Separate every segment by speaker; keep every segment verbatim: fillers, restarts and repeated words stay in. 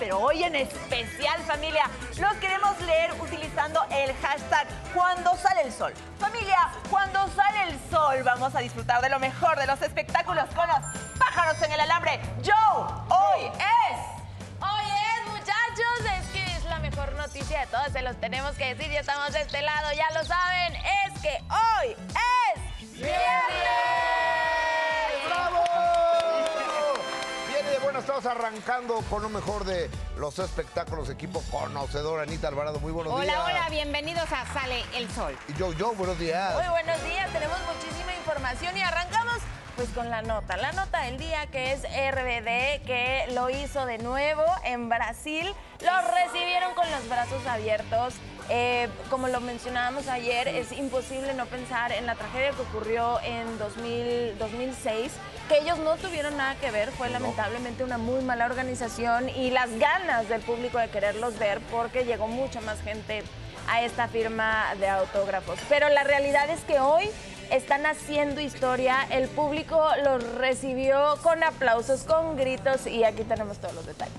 Speaker 1: pero hoy en especial, familia, los queremos leer utilizando el hashtag Cuando Sale el Sol. Familia, cuando sale el sol vamos a disfrutar de lo mejor de los espectáculos con los pájaros en el alambre. Joe, hoy es...
Speaker 2: Hoy es, muchachos, es que es la mejor noticia de todas, se los tenemos que decir, ya estamos de este lado, ya lo saben, es que hoy es viernes.
Speaker 3: ¡Bravo! Viene de buena, estamos arrancando con lo mejor de los espectáculos, equipo conocedor. Anita Alvarado, muy buenos
Speaker 4: hola,
Speaker 3: días.
Speaker 4: Hola, hola, bienvenidos a Sale el Sol.
Speaker 3: Y yo, yo, buenos días.
Speaker 2: Muy buenos días, tenemos muchísima información y arrancamos pues con la nota, la nota del día que es R B D, que lo hizo de nuevo en Brasil, los recibieron con los brazos abiertos. Eh, como lo mencionábamos ayer, es imposible no pensar en la tragedia que ocurrió en dos mil, dos mil seis, que ellos no tuvieron nada que ver, fue lamentablemente una muy mala organización y las ganas del público de quererlos ver porque llegó mucha más gente a esta firma de autógrafos. Pero la realidad es que hoy están haciendo historia, el público los recibió con aplausos, con gritos y aquí tenemos todos los detalles.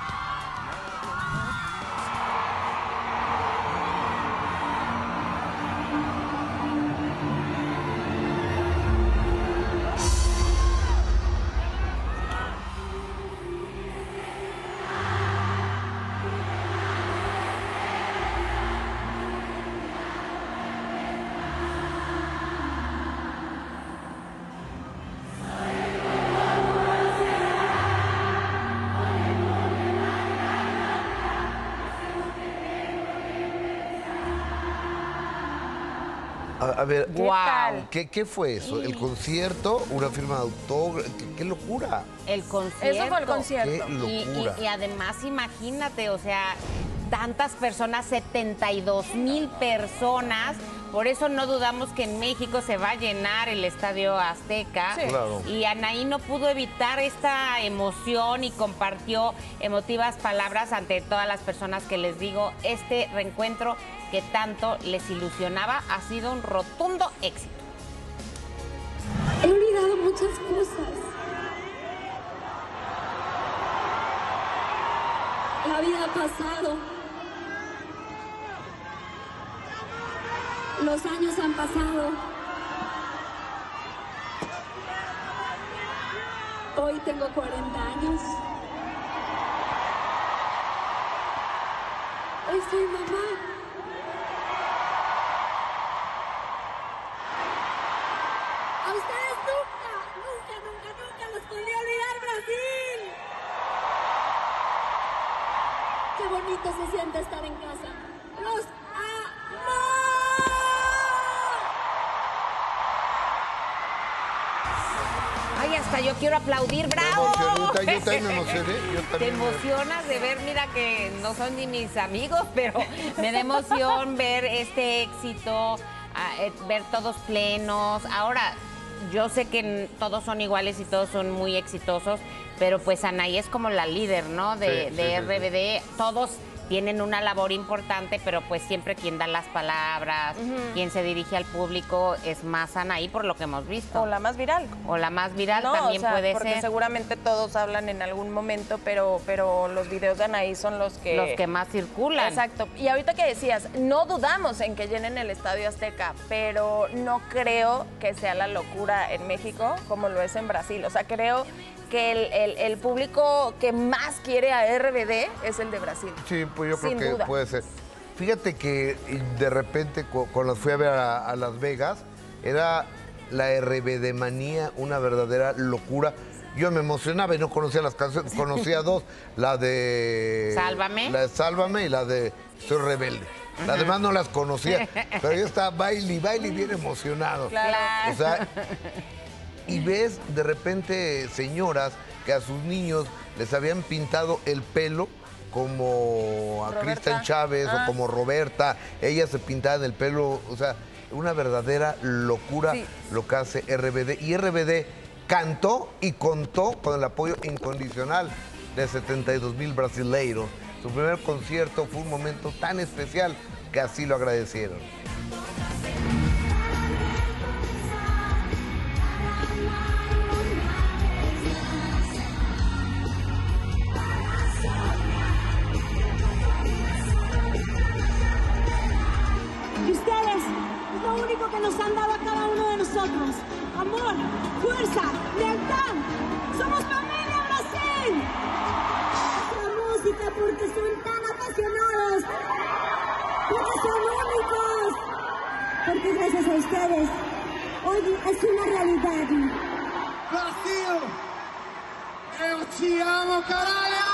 Speaker 3: A, a ver,
Speaker 4: ¿Qué tal?
Speaker 3: ¿qué, ¿qué fue eso? ¿El concierto? ¿Una firma de autógrafo? ¿Qué, qué locura?
Speaker 4: El concierto.
Speaker 2: Eso fue el concierto.
Speaker 3: Qué
Speaker 4: Y,
Speaker 3: locura.
Speaker 4: y, y además, imagínate, o sea, tantas personas, setenta y dos mil personas. Por eso no dudamos que en México se va a llenar el Estadio Azteca.
Speaker 2: Sí.
Speaker 3: Claro.
Speaker 4: Y Anaí no pudo evitar esta emoción y compartió emotivas palabras ante todas las personas que les digo, este reencuentro que tanto les ilusionaba ha sido un rotundo éxito.
Speaker 5: He olvidado muchas cosas. La vida ha pasado. Los años han pasado. Hoy tengo cuarenta años. Hoy soy mamá. A ustedes nunca, nunca, nunca, nunca los podría olvidar, Brasil. Qué bonito se siente estar en casa. Los amo.
Speaker 4: Ay, hasta yo quiero aplaudir, ¡bravo!
Speaker 3: Me emocioné, yo también me emocioné, yo también
Speaker 4: Te
Speaker 3: me-
Speaker 4: emocionas de ver, mira que no son ni mis amigos, pero me da emoción ver este éxito, a- eh, ver todos plenos. Ahora, yo sé que n- todos son iguales y todos son muy exitosos, pero pues Anaí es como la líder, ¿no? De,
Speaker 3: Sí,
Speaker 4: de
Speaker 3: sí, sí,
Speaker 4: R B D. Todos tienen una labor importante, pero pues siempre quien da las palabras, quien se dirige al público es más Anaí, por lo que hemos visto.
Speaker 2: O la más viral.
Speaker 4: O la más viral
Speaker 2: No,
Speaker 4: también
Speaker 2: o sea,
Speaker 4: puede
Speaker 2: porque
Speaker 4: ser.
Speaker 2: seguramente todos hablan en algún momento, pero, pero los videos de Anaí son los que...
Speaker 4: Los que más circulan.
Speaker 2: Exacto. Y ahorita que decías, no dudamos en que llenen el Estadio Azteca, pero no creo que sea la locura en México como lo es en Brasil. O sea, creo que el, el- el público que más quiere a R B D es el de Brasil.
Speaker 3: Sí, pues yo creo
Speaker 2: Sin
Speaker 3: que
Speaker 2: duda.
Speaker 3: puede ser. Fíjate que de repente cu- cuando fui a ver a, a Las Vegas, era la R B D manía, una verdadera locura. Yo me emocionaba y no conocía las canciones, conocía dos, la de...
Speaker 4: Sálvame.
Speaker 3: La de Sálvame y la de Soy Rebelde. Las demás no las conocía, pero yo estaba baile y baile y bien emocionado.
Speaker 2: Claro.
Speaker 3: O sea, y ves de repente señoras que a sus niños les habían pintado el pelo como a
Speaker 2: Roberta.
Speaker 3: Cristian Chávez
Speaker 2: Ah.
Speaker 3: o como Roberta. Ellas se pintaban el pelo, o sea, una verdadera locura
Speaker 2: Sí.
Speaker 3: lo que hace R B D. Y R B D cantó y contó con el apoyo incondicional de setenta y dos mil brasileiros. Su primer concierto fue un momento tan especial que así lo agradecieron.
Speaker 5: son tan apasionados, porque son únicos, porque gracias a ustedes hoy es una realidad.
Speaker 6: Brasil, eu te amo, caralho!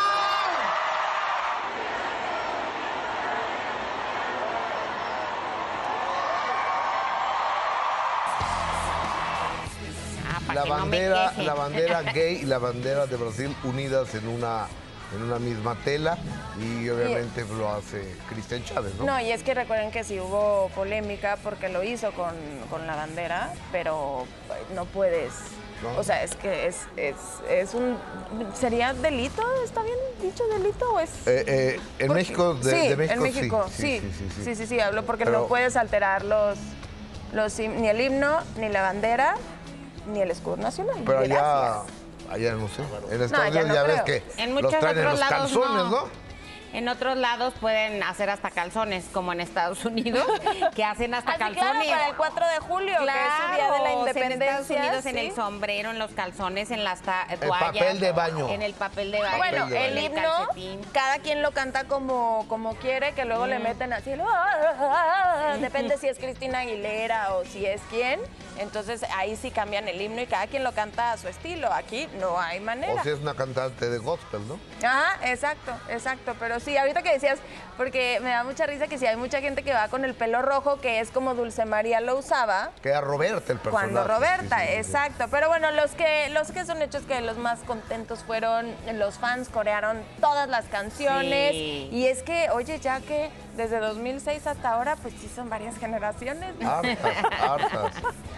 Speaker 3: La bandera, la bandera gay y la bandera de Brasil unidas en una, en una misma tela y obviamente lo hace Cristian Chávez, ¿no?
Speaker 2: No, y es que recuerden que sí hubo polémica porque lo hizo con, con la bandera, pero no puedes.
Speaker 3: ¿No?
Speaker 2: O sea, es que es, es, es un... ¿Sería delito? ¿Está bien dicho delito o es...?
Speaker 3: Eh, eh, en
Speaker 2: Porque-
Speaker 3: México, de,
Speaker 2: sí,
Speaker 3: de México,
Speaker 2: en México, sí.
Speaker 3: sí, sí, sí,
Speaker 2: Sí, sí, sí, hablo porque
Speaker 3: Pero-
Speaker 2: no puedes alterar los, los... him- ni el himno, ni la bandera, ni el escudo nacional.
Speaker 3: Pero allá,
Speaker 2: Gracias.
Speaker 3: allá no sé. En Estados
Speaker 2: allá
Speaker 3: Unidos
Speaker 2: no
Speaker 3: ya ves
Speaker 2: creo.
Speaker 3: que
Speaker 4: En
Speaker 3: los
Speaker 4: muchos
Speaker 3: traen en
Speaker 4: otros
Speaker 3: los
Speaker 4: lados
Speaker 3: calzones,
Speaker 4: no.
Speaker 3: ¿no?
Speaker 4: En otros lados pueden hacer hasta calzones, como en Estados Unidos, que hacen hasta
Speaker 2: Así
Speaker 4: calzones.
Speaker 2: claro, para el cuatro de julio, que es su día de la
Speaker 4: Claro,
Speaker 2: independencia.
Speaker 4: en Estados Unidos, en
Speaker 2: ¿sí?
Speaker 4: el sombrero, en los calzones, en las ta-
Speaker 3: El
Speaker 4: toallas.
Speaker 3: papel de baño.
Speaker 4: En el papel de baño.
Speaker 2: Bueno,
Speaker 3: de
Speaker 2: el
Speaker 3: baño.
Speaker 2: himno,
Speaker 4: calcetín.
Speaker 2: cada quien lo canta como, como quiere, que luego le meten así, lo- ah, ah, ah, depende si es Cristina Aguilera o si es quién. Entonces ahí sí cambian el himno y cada quien lo canta a su estilo. Aquí no hay manera.
Speaker 3: O si es una cantante de gospel, ¿no?
Speaker 2: Ajá, exacto, exacto. Pero sí, ahorita que decías, porque me da mucha risa que sí hay mucha gente que va con el pelo rojo, que es como Dulce María lo usaba.
Speaker 3: Que era Roberta el personaje.
Speaker 2: Cuando Roberta,
Speaker 3: Sí, sí, sí, sí.
Speaker 2: exacto. Pero bueno, los que, los que son hechos que los más contentos fueron los fans, corearon todas las canciones.
Speaker 4: Sí.
Speaker 2: Y es que, oye, ya que desde dos mil seis hasta ahora, pues sí son varias generaciones.
Speaker 3: Hartas, hartas.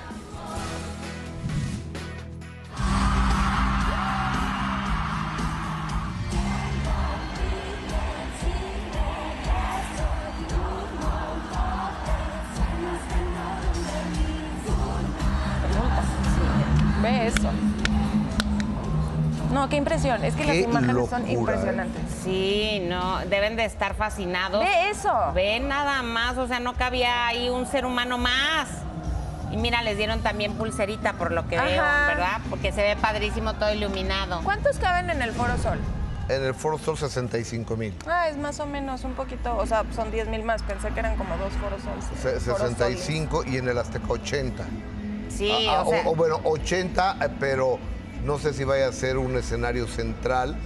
Speaker 2: Ve eso. No, qué impresión. Es que las
Speaker 3: Qué
Speaker 2: imágenes son
Speaker 3: locura,
Speaker 2: impresionantes.
Speaker 4: Sí, no, deben de estar fascinados.
Speaker 2: Ve eso.
Speaker 4: Ve nada más, o sea, no cabía ahí un ser humano más. Y mira, les dieron también pulserita por lo que veo,
Speaker 2: Ajá.
Speaker 4: ¿verdad? Porque se ve padrísimo todo iluminado.
Speaker 2: ¿Cuántos caben en el Foro Sol?
Speaker 3: En el Foro Sol sesenta y cinco mil.
Speaker 2: Ah, es más o menos un poquito, o sea, son diez mil más. Pensé que eran como dos Foro Sol.
Speaker 3: Se-
Speaker 2: Foro
Speaker 3: sesenta y
Speaker 2: Soles.
Speaker 3: cinco y en el Azteca ochenta.
Speaker 4: Sí,
Speaker 3: Ah, ah,
Speaker 4: o sea,
Speaker 3: o bueno, ochenta, eh, pero no sé si vaya a ser un escenario central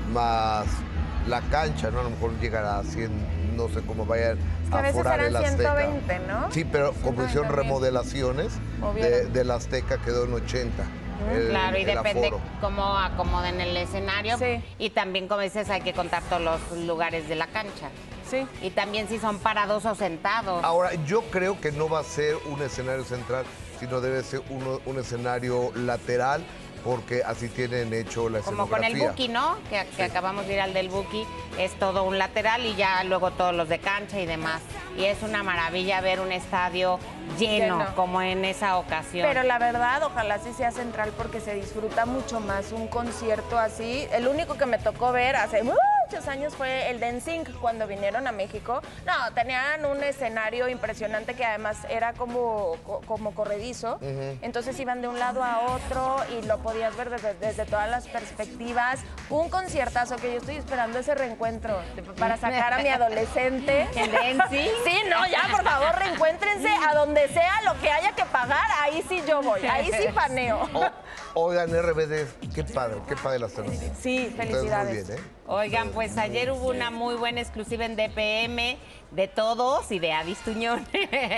Speaker 3: más la cancha, ¿no? A lo mejor llegará a cien, no sé cómo vaya
Speaker 2: que a
Speaker 3: a
Speaker 2: veces
Speaker 3: aforar
Speaker 2: eran
Speaker 3: el Azteca.
Speaker 2: ciento veinte, ¿no?
Speaker 3: Sí, pero como hicieron
Speaker 2: ciento veinte mil.
Speaker 3: remodelaciones de,
Speaker 2: Movieron.
Speaker 3: del Azteca quedó en ochenta. el-
Speaker 4: claro, y
Speaker 3: el
Speaker 4: depende
Speaker 3: aforo.
Speaker 4: cómo acomoden el escenario.
Speaker 2: Sí.
Speaker 4: Y también, como dices, hay que contar todos los lugares de la cancha.
Speaker 2: Sí.
Speaker 4: Y también si son parados o sentados.
Speaker 3: Ahora, yo creo que no va a ser un escenario central, sino debe ser uno- un escenario lateral, porque así tienen hecho la
Speaker 4: Como con
Speaker 3: escenografía.
Speaker 4: el Buki, ¿no? Que, que acabamos de ir al del Buki, es todo un lateral y ya luego todos los de cancha y demás. Y es una maravilla ver un estadio lleno,
Speaker 2: Lleno.
Speaker 4: como en esa ocasión.
Speaker 2: Pero la verdad, ojalá sí sea central porque se disfruta mucho más un concierto así. El único que me tocó ver hace muchos años fue el de N Sync cuando vinieron a México. No, tenían un escenario impresionante que además era como, co- como corredizo. Entonces iban de un lado a otro y lo podías ver desde, desde todas las perspectivas. Un conciertazo que yo estoy esperando ese reencuentro de- para sacar a mi adolescente.
Speaker 4: ¿El de N Sync?
Speaker 2: Sí, no, ya, por favor, reencuéntrense a donde sea lo que haya que pagar, ahí sí yo voy, ahí sí paneo.
Speaker 3: O- Oigan, R B D, qué padre, qué padre la están haciendo.
Speaker 2: Sí,
Speaker 3: Ustedes
Speaker 2: felicidades.
Speaker 3: muy bien, ¿eh?
Speaker 4: Oigan, pues ayer hubo una muy buena exclusiva en D P M de todos y de Adis Tuñón.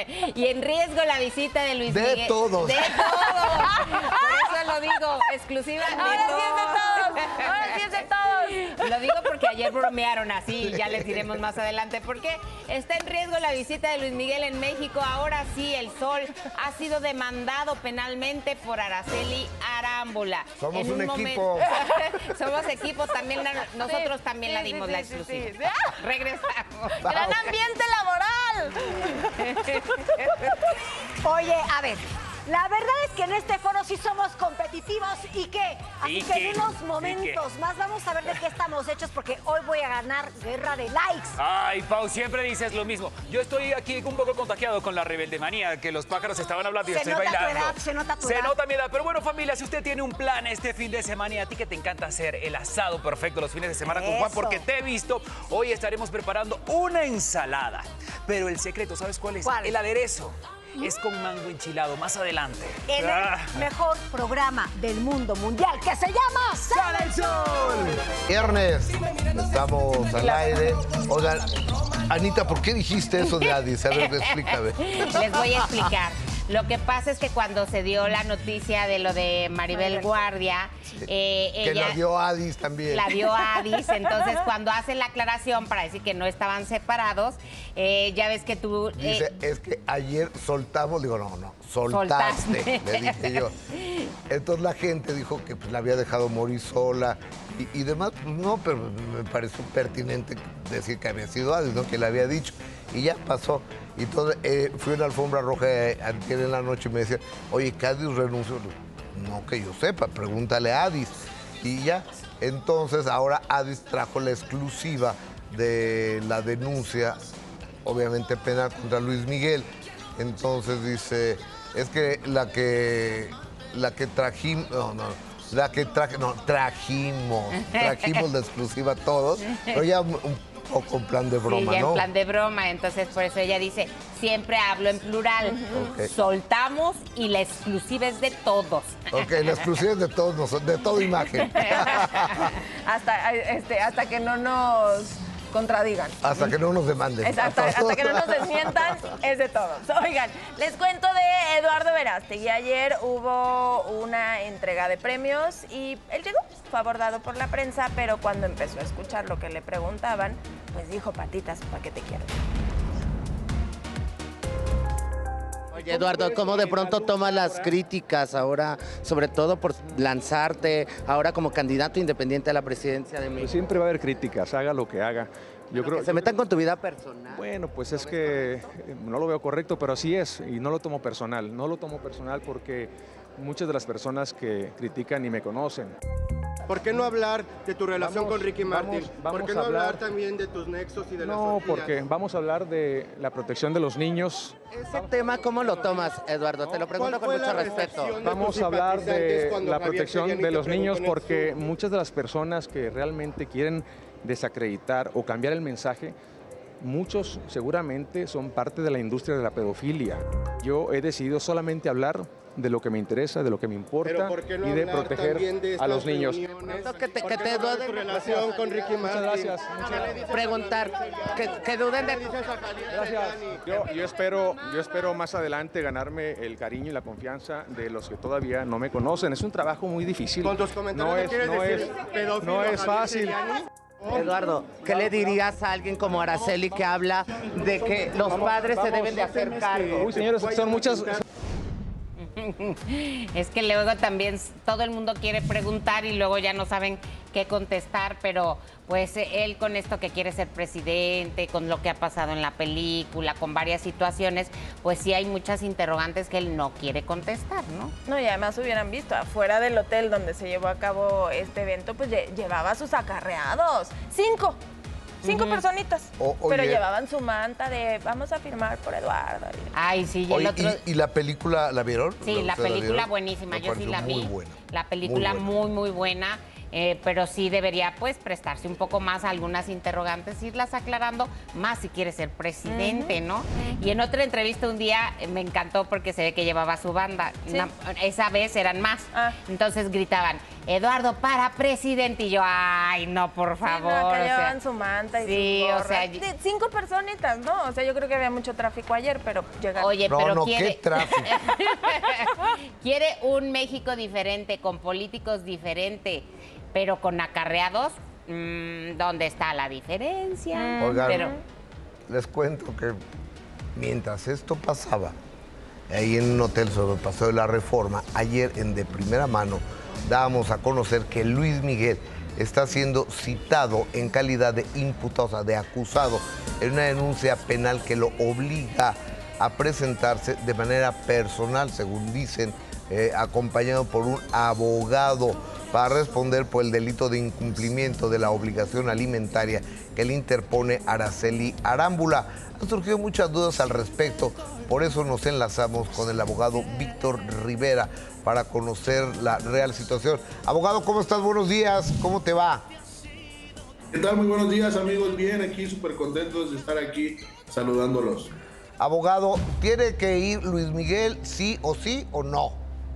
Speaker 4: Y en riesgo la visita de Luis
Speaker 3: De
Speaker 4: Miguel.
Speaker 3: todos.
Speaker 4: De todos. Por eso lo digo, exclusiva de
Speaker 2: Ahora sí es de
Speaker 4: todos.
Speaker 2: todos, ahora sí es de todos.
Speaker 4: Lo digo porque ayer bromearon así, ya les diremos más adelante por qué. Está en riesgo la visita de Luis Miguel en México. Ahora sí, el Sol ha sido demandado penalmente por Araceli Arámbula.
Speaker 3: Somos
Speaker 4: En
Speaker 3: un
Speaker 4: momen-
Speaker 3: equipo.
Speaker 4: Somos equipo, también la- nosotros
Speaker 2: Sí,
Speaker 4: también
Speaker 2: sí,
Speaker 4: la
Speaker 2: sí,
Speaker 4: dimos
Speaker 2: sí,
Speaker 4: la
Speaker 2: sí,
Speaker 4: exclusiva.
Speaker 2: sí.
Speaker 4: Regresamos.
Speaker 2: Gran ambiente laboral.
Speaker 1: Oye, a ver,
Speaker 7: La verdad es que en este foro sí somos competitivos y qué. Así
Speaker 8: ¿Y
Speaker 7: que
Speaker 8: qué?
Speaker 7: en unos momentos más vamos a ver de qué estamos hechos porque hoy voy a ganar guerra de likes.
Speaker 8: Ay, Pau, siempre dices lo mismo. Yo estoy aquí un poco contagiado con la rebelde manía, que los pájaros estaban hablando y
Speaker 7: Se
Speaker 8: estoy
Speaker 7: nota tu
Speaker 8: bailando.
Speaker 7: edad, se nota tu
Speaker 8: Se
Speaker 7: edad.
Speaker 8: nota mi edad. Pero bueno, familia, si usted tiene un plan este fin de semana y a ti que te encanta hacer el asado perfecto los fines de semana con Juan,
Speaker 7: Eso.
Speaker 8: porque te he visto, hoy estaremos preparando una ensalada. Pero el secreto, ¿sabes cuál es?
Speaker 7: ¿Cuál?
Speaker 8: El aderezo. Es con mango enchilado, más adelante.
Speaker 7: En
Speaker 8: Ah.
Speaker 7: el mejor programa del mundo mundial que se llama Sale el Sol.
Speaker 3: Viernes, estamos al aire. Oigan, Anita, ¿por qué dijiste eso de Adis? A ver, explícame.
Speaker 4: Les voy a explicar. Lo que pasa es que cuando se dio la noticia de lo de Maribel Guardia, eh,
Speaker 3: Que
Speaker 4: ella
Speaker 3: la dio Adis también.
Speaker 4: la dio Adis, entonces cuando hace la aclaración para decir que no estaban separados, eh, ya ves que tú... eh,
Speaker 3: Dice, es que ayer soltamos, digo, no, no, soltaste,
Speaker 4: Soltaste.
Speaker 3: le dije yo. Entonces la gente dijo que pues, la había dejado morir sola y, y demás, pues no, pero me pareció pertinente decir que había sido Adis, ¿no? Que le había dicho. Y ya pasó. Y entonces eh, fui a una alfombra roja eh, antier en la noche y me decía, oye, que Adis renunció. No que yo sepa, pregúntale a Adis. Y ya, entonces ahora Adis trajo la exclusiva de la denuncia, obviamente penal, contra Luis Miguel. Entonces dice, es que la que la que trajimos, no, no, la que traje, no, trajimos, trajimos la exclusiva todos, pero ya un, un poco en plan de broma,
Speaker 4: sí, ya
Speaker 3: ¿no?
Speaker 4: en plan de broma, entonces por eso ella dice, siempre hablo en plural,
Speaker 3: Ok.
Speaker 4: soltamos y la exclusiva es de todos.
Speaker 3: Ok, la exclusiva es de todos nosotros, de toda imagen,
Speaker 2: hasta, este, hasta que no nos contradigan.
Speaker 3: hasta que no nos demanden.
Speaker 2: Exacto, hasta que no nos desmientan, es de todos. Oigan, les cuento de Eduardo Verástegui. Ayer hubo una entrega de premios y él llegó, fue abordado por la prensa, pero cuando empezó a escuchar lo que le preguntaban, pues dijo, patitas, ¿para qué te quiero?
Speaker 9: Oye, Eduardo, ¿cómo de pronto tomas las críticas ahora, sobre todo por lanzarte ahora como candidato independiente a la presidencia de
Speaker 10: Pues
Speaker 9: México?
Speaker 10: siempre va a haber críticas, haga lo que haga. Yo creo
Speaker 9: Que se metan con tu vida personal.
Speaker 10: Bueno, pues es que eh, no lo veo correcto, pero así es y no lo tomo personal. No lo tomo personal porque muchas de las personas que critican ni me conocen.
Speaker 11: ¿Por qué no hablar de tu relación
Speaker 10: Vamos,
Speaker 11: con Ricky Martin?
Speaker 10: vamos, vamos
Speaker 11: ¿Por qué
Speaker 10: a
Speaker 11: no hablar
Speaker 10: hablar
Speaker 11: también de tus nexos y de las
Speaker 10: No,
Speaker 11: tortillas?
Speaker 10: porque vamos a hablar de la protección de los niños.
Speaker 9: Ese tema, ¿cómo lo tomas, Eduardo? Te lo pregunto con
Speaker 11: ¿Cuál
Speaker 9: mucho
Speaker 11: fue la
Speaker 9: respeto.
Speaker 11: reacción de
Speaker 10: Vamos
Speaker 11: tus
Speaker 10: a hablar
Speaker 11: simpatizantes
Speaker 10: de
Speaker 11: cuando
Speaker 10: la
Speaker 11: Javier
Speaker 10: protección
Speaker 11: Seriani
Speaker 10: de
Speaker 11: te
Speaker 10: los niños
Speaker 11: preguntó en
Speaker 10: porque
Speaker 11: su-
Speaker 10: muchas de las personas que realmente quieren desacreditar o cambiar el mensaje, muchos seguramente son parte de la industria de la pedofilia. Yo he decidido solamente hablar de lo que me interesa, de lo que me importa
Speaker 11: Pero ¿por qué no
Speaker 10: y de
Speaker 11: hablar
Speaker 10: proteger
Speaker 11: también de
Speaker 10: a
Speaker 11: estas
Speaker 10: los niños.
Speaker 11: reuniones?
Speaker 9: Que te-
Speaker 11: ¿Por
Speaker 9: que
Speaker 11: qué
Speaker 9: te
Speaker 11: no hablar de
Speaker 9: duden-
Speaker 11: tu relación con Ricky Martin?
Speaker 10: Muchas gracias. muchas
Speaker 11: ¿Qué le
Speaker 10: gracias.
Speaker 11: dices a
Speaker 9: Preguntar,
Speaker 11: Javier
Speaker 9: que, que duden de
Speaker 11: ¿Qué le dices a Javier
Speaker 10: Gracias.
Speaker 11: Seriani?
Speaker 10: Yo, yo espero, yo espero más adelante ganarme el cariño y la confianza de los que todavía no me conocen. Es un trabajo muy difícil.
Speaker 11: Con tus comentarios
Speaker 10: no
Speaker 11: ¿no
Speaker 10: es,
Speaker 11: quieres
Speaker 10: no
Speaker 11: decir
Speaker 10: es,
Speaker 11: pedófilo
Speaker 10: no
Speaker 11: a
Speaker 10: es
Speaker 11: Javier
Speaker 10: fácil.
Speaker 11: Seriani?
Speaker 9: Eduardo, ¿qué le dirías a alguien como Araceli que habla de que los padres se deben de hacer cargo?
Speaker 10: Uy, señores, son muchas.
Speaker 4: Es que luego también todo el mundo quiere preguntar y luego ya no saben qué contestar, pero pues eh, él con esto que quiere ser presidente, con lo que ha pasado en la película, con varias situaciones, pues sí hay muchas interrogantes que él no quiere contestar, ¿no?
Speaker 2: No, y además hubieran visto, afuera del hotel donde se llevó a cabo este evento, pues lle- llevaba a sus acarreados. Cinco. Cinco
Speaker 4: Ujú.
Speaker 2: personitas.
Speaker 3: O-
Speaker 2: Pero
Speaker 3: oye.
Speaker 2: llevaban su manta de vamos a firmar por Eduardo.
Speaker 4: Ay, sí, y el
Speaker 3: Oye,
Speaker 4: otro...
Speaker 3: ¿y, y la película la vieron?
Speaker 4: Sí, la
Speaker 3: ¿Ustedes
Speaker 4: película
Speaker 3: vieron?
Speaker 4: buenísima,
Speaker 3: Me
Speaker 4: yo sí
Speaker 3: pareció
Speaker 4: la vi.
Speaker 3: Muy buena.
Speaker 4: La película
Speaker 3: Muy
Speaker 4: muy,
Speaker 3: buena.
Speaker 4: muy, buena, eh, pero sí debería pues prestarse un poco más a algunas interrogantes, irlas aclarando, más si quiere ser presidente, ¿no? Y en otra entrevista un día eh, me encantó porque se ve que llevaba su banda.
Speaker 2: Sí.
Speaker 4: Una- esa vez eran más.
Speaker 2: Ah.
Speaker 4: Entonces gritaban, Eduardo, para presidente. Y yo, ay, no, por favor.
Speaker 2: Sí, no, que
Speaker 4: o sea,
Speaker 2: llevaban su manta y
Speaker 4: sí,
Speaker 2: sus
Speaker 4: o
Speaker 2: gorras.
Speaker 4: sea,
Speaker 2: De- Cinco personitas, ¿no? O sea, yo creo que había mucho tráfico ayer, pero llegaron.
Speaker 4: Oye,
Speaker 3: No,
Speaker 4: pero
Speaker 3: no,
Speaker 4: quiere...
Speaker 3: qué tráfico.
Speaker 4: Quiere un México diferente, con políticos diferente, pero con acarreados. mm, ¿Dónde está la diferencia?
Speaker 3: Oigan,
Speaker 4: Pero,
Speaker 3: les cuento que mientras esto pasaba, ahí en un hotel sobre el Paseo de la Reforma, ayer en de primera mano dábamos a conocer que Luis Miguel está siendo citado en calidad de imputado, o sea, de acusado, en una denuncia penal que lo obliga a presentarse de manera personal, según dicen, eh, acompañado por un abogado para responder por el delito de incumplimiento de la obligación alimentaria que le interpone Araceli Arámbula. Han surgido muchas dudas al respecto, por eso nos enlazamos con el abogado Víctor Rivera para conocer la real situación. Abogado, ¿cómo estás? Buenos días, ¿cómo te va?
Speaker 12: ¿Qué tal? Muy buenos días, amigos. Bien, aquí súper contentos de estar aquí saludándolos.
Speaker 3: Abogado, ¿tiene que ir Luis Miguel sí o sí o no?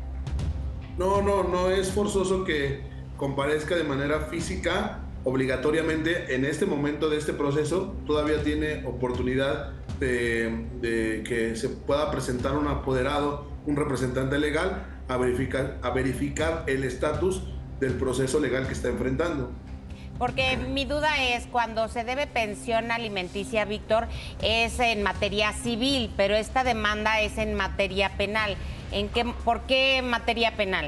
Speaker 12: No, no, no es forzoso que comparezca de manera física obligatoriamente. En este momento de este proceso todavía tiene oportunidad de, de que se pueda presentar un apoderado, un representante legal a verificar, a verificar el estatus del proceso legal que está enfrentando.
Speaker 4: Porque mi duda es, cuando se debe pensión alimenticia, Víctor, es en materia civil, pero esta demanda es en materia penal. ¿En qué, ¿Por qué materia penal?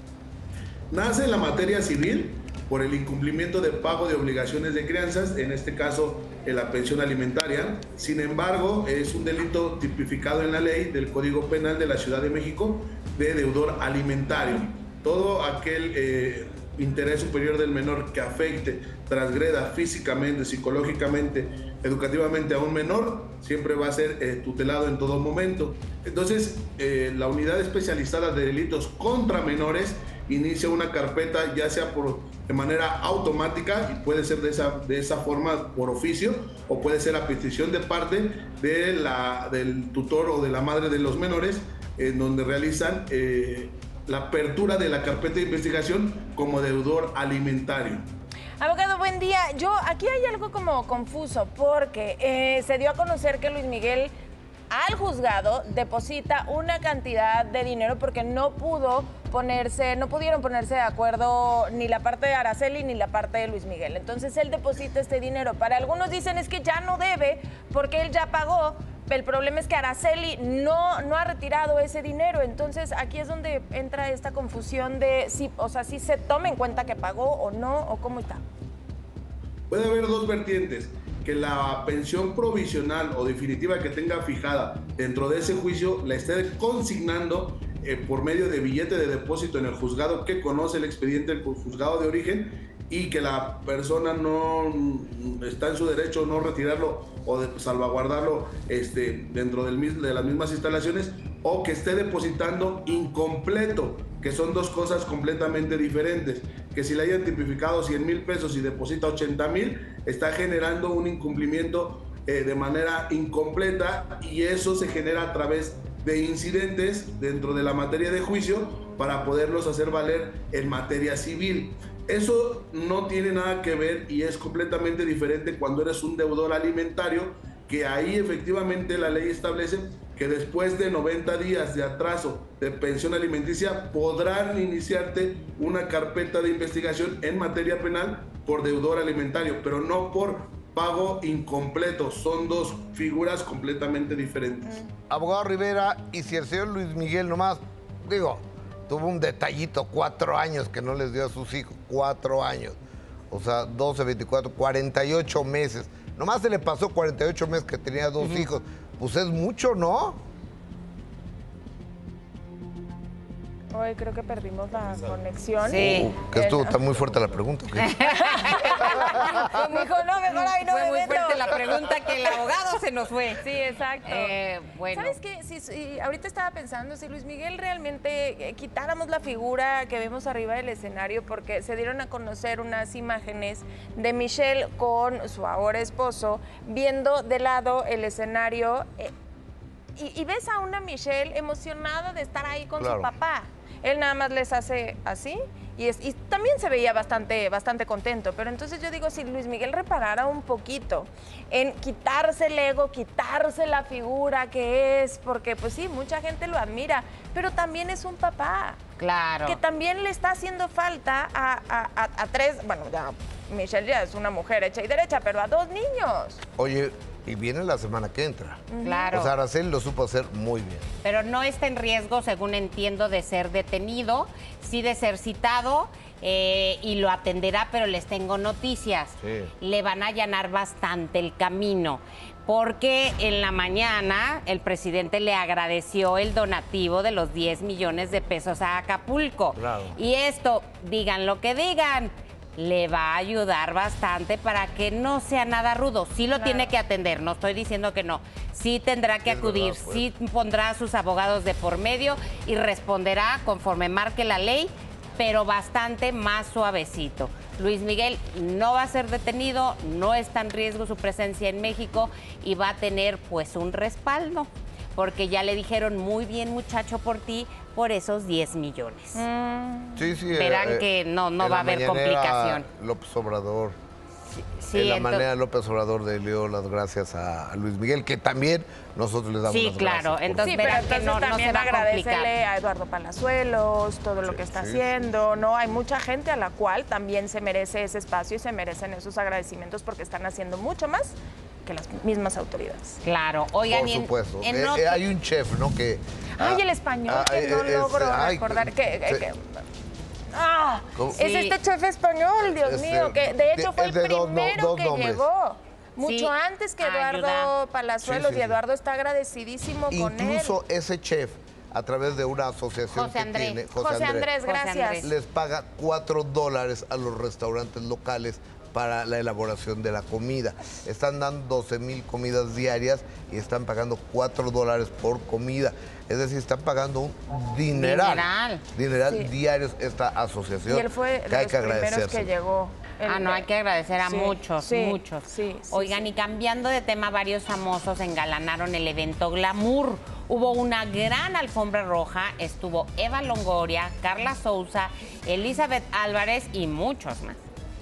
Speaker 12: Nace en la materia civil por el incumplimiento de pago de obligaciones de crianzas, en este caso en la pensión alimentaria. Sin embargo, es un delito tipificado en la ley del Código Penal de la Ciudad de México de deudor alimentario. Todo aquel eh, interés superior del menor que afecte, transgreda físicamente, psicológicamente, educativamente a un menor, siempre va a ser eh, tutelado en todo momento. Entonces, eh, la Unidad Especializada de Delitos contra Menores inicia una carpeta, ya sea por, de manera automática, y puede ser de esa, de esa forma por oficio, o puede ser a petición de parte de la, del tutor o de la madre de los menores, en donde realizan eh, la apertura de la carpeta de investigación como deudor alimentario.
Speaker 2: Abogado, buen día. Yo, aquí hay algo como confuso, porque eh, se dio a conocer que Luis Miguel al juzgado deposita una cantidad de dinero porque no pudo ponerse, no pudieron ponerse de acuerdo ni la parte de Araceli ni la parte de Luis Miguel. Entonces él deposita este dinero. Para algunos dicen es que ya no debe porque él ya pagó. El problema es que Araceli no, no ha retirado ese dinero. Entonces aquí es donde entra esta confusión de si, o sea, si se toma en cuenta que pagó o no, o cómo está.
Speaker 12: Puede haber dos vertientes: que la pensión provisional o definitiva que tenga fijada dentro de ese juicio la esté consignando eh, por medio de billete de depósito en el juzgado que conoce el expediente del juzgado de origen, y que la persona no está en su derecho no retirarlo o de salvaguardarlo este, dentro del, de las mismas instalaciones, o que esté depositando incompleto, que son dos cosas completamente diferentes. Que si le hayan tipificado cien mil pesos y deposita ochenta mil, está generando un incumplimiento eh, de manera incompleta, y eso se genera a través de incidentes dentro de la materia de juicio para poderlos hacer valer en materia civil. Eso no tiene nada que ver y es completamente diferente cuando eres un deudor alimentario, que ahí efectivamente la ley establece que después de noventa días de atraso de pensión alimenticia podrán iniciarte una carpeta de investigación en materia penal por deudor alimentario, pero no por pago incompleto. Son dos figuras completamente diferentes.
Speaker 3: Abogado Rivera, y si el señor Luis Miguel nomás, digo, tuvo un detallito, cuatro años que no les dio a sus hijos, cuatro años, o sea, doce, veinticuatro, cuarenta y ocho meses, nomás se le pasó cuarenta y ocho meses que tenía dos uh-huh. hijos, pues es mucho, ¿no?
Speaker 2: Hoy creo que perdimos la conexión.
Speaker 3: Sí. Uh, que esto está muy fuerte la pregunta. ¿Qué?
Speaker 2: Dijo, no, mejor ahí no
Speaker 4: fue
Speaker 2: me
Speaker 4: muy
Speaker 2: meto.
Speaker 4: fuerte la pregunta que el abogado se nos fue.
Speaker 2: Sí, exacto.
Speaker 4: Eh, bueno.
Speaker 2: ¿Sabes qué? Si, si, ahorita estaba pensando, si Luis Miguel realmente eh, quitáramos la figura que vemos arriba del escenario, porque se dieron a conocer unas imágenes de Michelle con su ahora esposo, viendo de lado el escenario, eh, y, y ves a una Michelle emocionada de estar ahí con claro. su papá. Él nada más les hace así y, es, y también se veía bastante, bastante contento. Pero entonces yo digo, si Luis Miguel reparara un poquito en quitarse el ego, quitarse la figura que es, porque pues sí, mucha gente lo admira, pero también es un papá.
Speaker 4: Claro.
Speaker 2: Que también le está haciendo falta a, a, a, a tres, bueno, ya Michelle ya es una mujer hecha y derecha, pero a dos niños.
Speaker 3: Oye, y viene la semana que entra.
Speaker 4: Claro.
Speaker 3: O sea, Araceli lo supo hacer muy bien.
Speaker 4: Pero no está en riesgo, según entiendo, de ser detenido, sí de ser citado, eh, y lo atenderá, pero les tengo noticias.
Speaker 3: Sí.
Speaker 4: Le van a allanar bastante el camino. porque en la mañana el presidente le agradeció el donativo de los diez millones de pesos a Acapulco.
Speaker 3: Claro.
Speaker 4: Y esto, digan lo que digan, le va a ayudar bastante para que no sea nada rudo. Sí lo
Speaker 2: Claro.
Speaker 4: tiene que atender, no estoy diciendo que no. Sí tendrá que
Speaker 3: Es
Speaker 4: acudir,
Speaker 3: verdad, pues.
Speaker 4: sí pondrá a sus abogados de por medio y responderá conforme marque la ley, pero bastante más suavecito. Luis Miguel no va a ser detenido, no está en riesgo su presencia en México y va a tener pues un respaldo, porque ya le dijeron muy bien muchacho por ti, por esos diez millones.
Speaker 3: Sí, sí.
Speaker 4: Verán
Speaker 3: eh,
Speaker 4: que no, no
Speaker 3: en
Speaker 4: va
Speaker 3: la
Speaker 4: a haber
Speaker 3: mañanera,
Speaker 4: complicación.
Speaker 3: López Obrador.
Speaker 4: Sí,
Speaker 3: en la
Speaker 4: ento-
Speaker 3: manera López Obrador le dio las gracias a, a Luis Miguel, que también nosotros le damos
Speaker 4: Sí,
Speaker 3: las
Speaker 4: claro,
Speaker 3: gracias.
Speaker 4: entonces
Speaker 2: Sí, pero
Speaker 4: verán que
Speaker 2: entonces
Speaker 4: no, no
Speaker 2: también
Speaker 4: se va a complicar.
Speaker 2: agradecele a Eduardo Palazuelos todo lo que está
Speaker 3: sí,
Speaker 2: haciendo, ¿no? Hay mucha gente a la cual también se merece ese espacio y se merecen esos agradecimientos porque están haciendo mucho más que las mismas autoridades.
Speaker 4: Claro, oigan,
Speaker 3: Por
Speaker 4: y en-
Speaker 3: supuesto.
Speaker 4: en
Speaker 3: Eh,
Speaker 4: otro-
Speaker 3: eh, hay un chef, ¿no? Que,
Speaker 2: Ay,
Speaker 3: ah,
Speaker 2: el español,
Speaker 3: ah,
Speaker 2: que
Speaker 3: eh,
Speaker 2: no
Speaker 3: eh,
Speaker 2: logro
Speaker 3: este, ay,
Speaker 2: recordar. Que, que-
Speaker 3: sí.
Speaker 2: que- ah,
Speaker 3: ¿Cómo?
Speaker 2: es
Speaker 4: Sí.
Speaker 2: este chef español, Dios
Speaker 3: Este,
Speaker 2: mío, que de hecho
Speaker 3: de-
Speaker 2: fue
Speaker 3: es
Speaker 2: el
Speaker 3: de dos no-
Speaker 2: primero
Speaker 3: dos
Speaker 2: que
Speaker 3: nombres.
Speaker 2: llegó. Mucho
Speaker 4: Sí,
Speaker 2: antes que Eduardo
Speaker 4: ayuda.
Speaker 2: Palazuelos,
Speaker 3: Sí, sí,
Speaker 2: y
Speaker 3: sí.
Speaker 2: Eduardo está agradecidísimo con él.
Speaker 3: Incluso ese chef, a través de una asociación
Speaker 4: José
Speaker 3: que
Speaker 4: Andrés.
Speaker 3: tiene,
Speaker 2: José Andrés,
Speaker 4: José
Speaker 2: gracias.
Speaker 4: Andrés.
Speaker 3: les paga cuatro dólares a los restaurantes locales para la elaboración de la comida. Están dando doce mil comidas diarias y están pagando cuatro dólares por comida. Es decir, están pagando un dineral.
Speaker 4: Dineral.
Speaker 3: Dineral
Speaker 2: Sí.
Speaker 3: diarios esta asociación.
Speaker 2: Y él fue
Speaker 3: que
Speaker 2: de
Speaker 3: hay
Speaker 2: los
Speaker 3: que
Speaker 2: primeros que
Speaker 3: agradecérselo.
Speaker 2: llegó.
Speaker 4: Ah,
Speaker 2: El-
Speaker 4: no, hay que agradecer a
Speaker 2: Sí,
Speaker 4: muchos,
Speaker 2: sí,
Speaker 4: muchos.
Speaker 2: sí, sí,
Speaker 4: Oigan,
Speaker 2: sí.
Speaker 4: y cambiando de tema, varios famosos engalanaron el evento Glamour. Hubo una gran alfombra roja, estuvo Eva Longoria, Carla Souza, Elizabeth Álvarez y muchos más.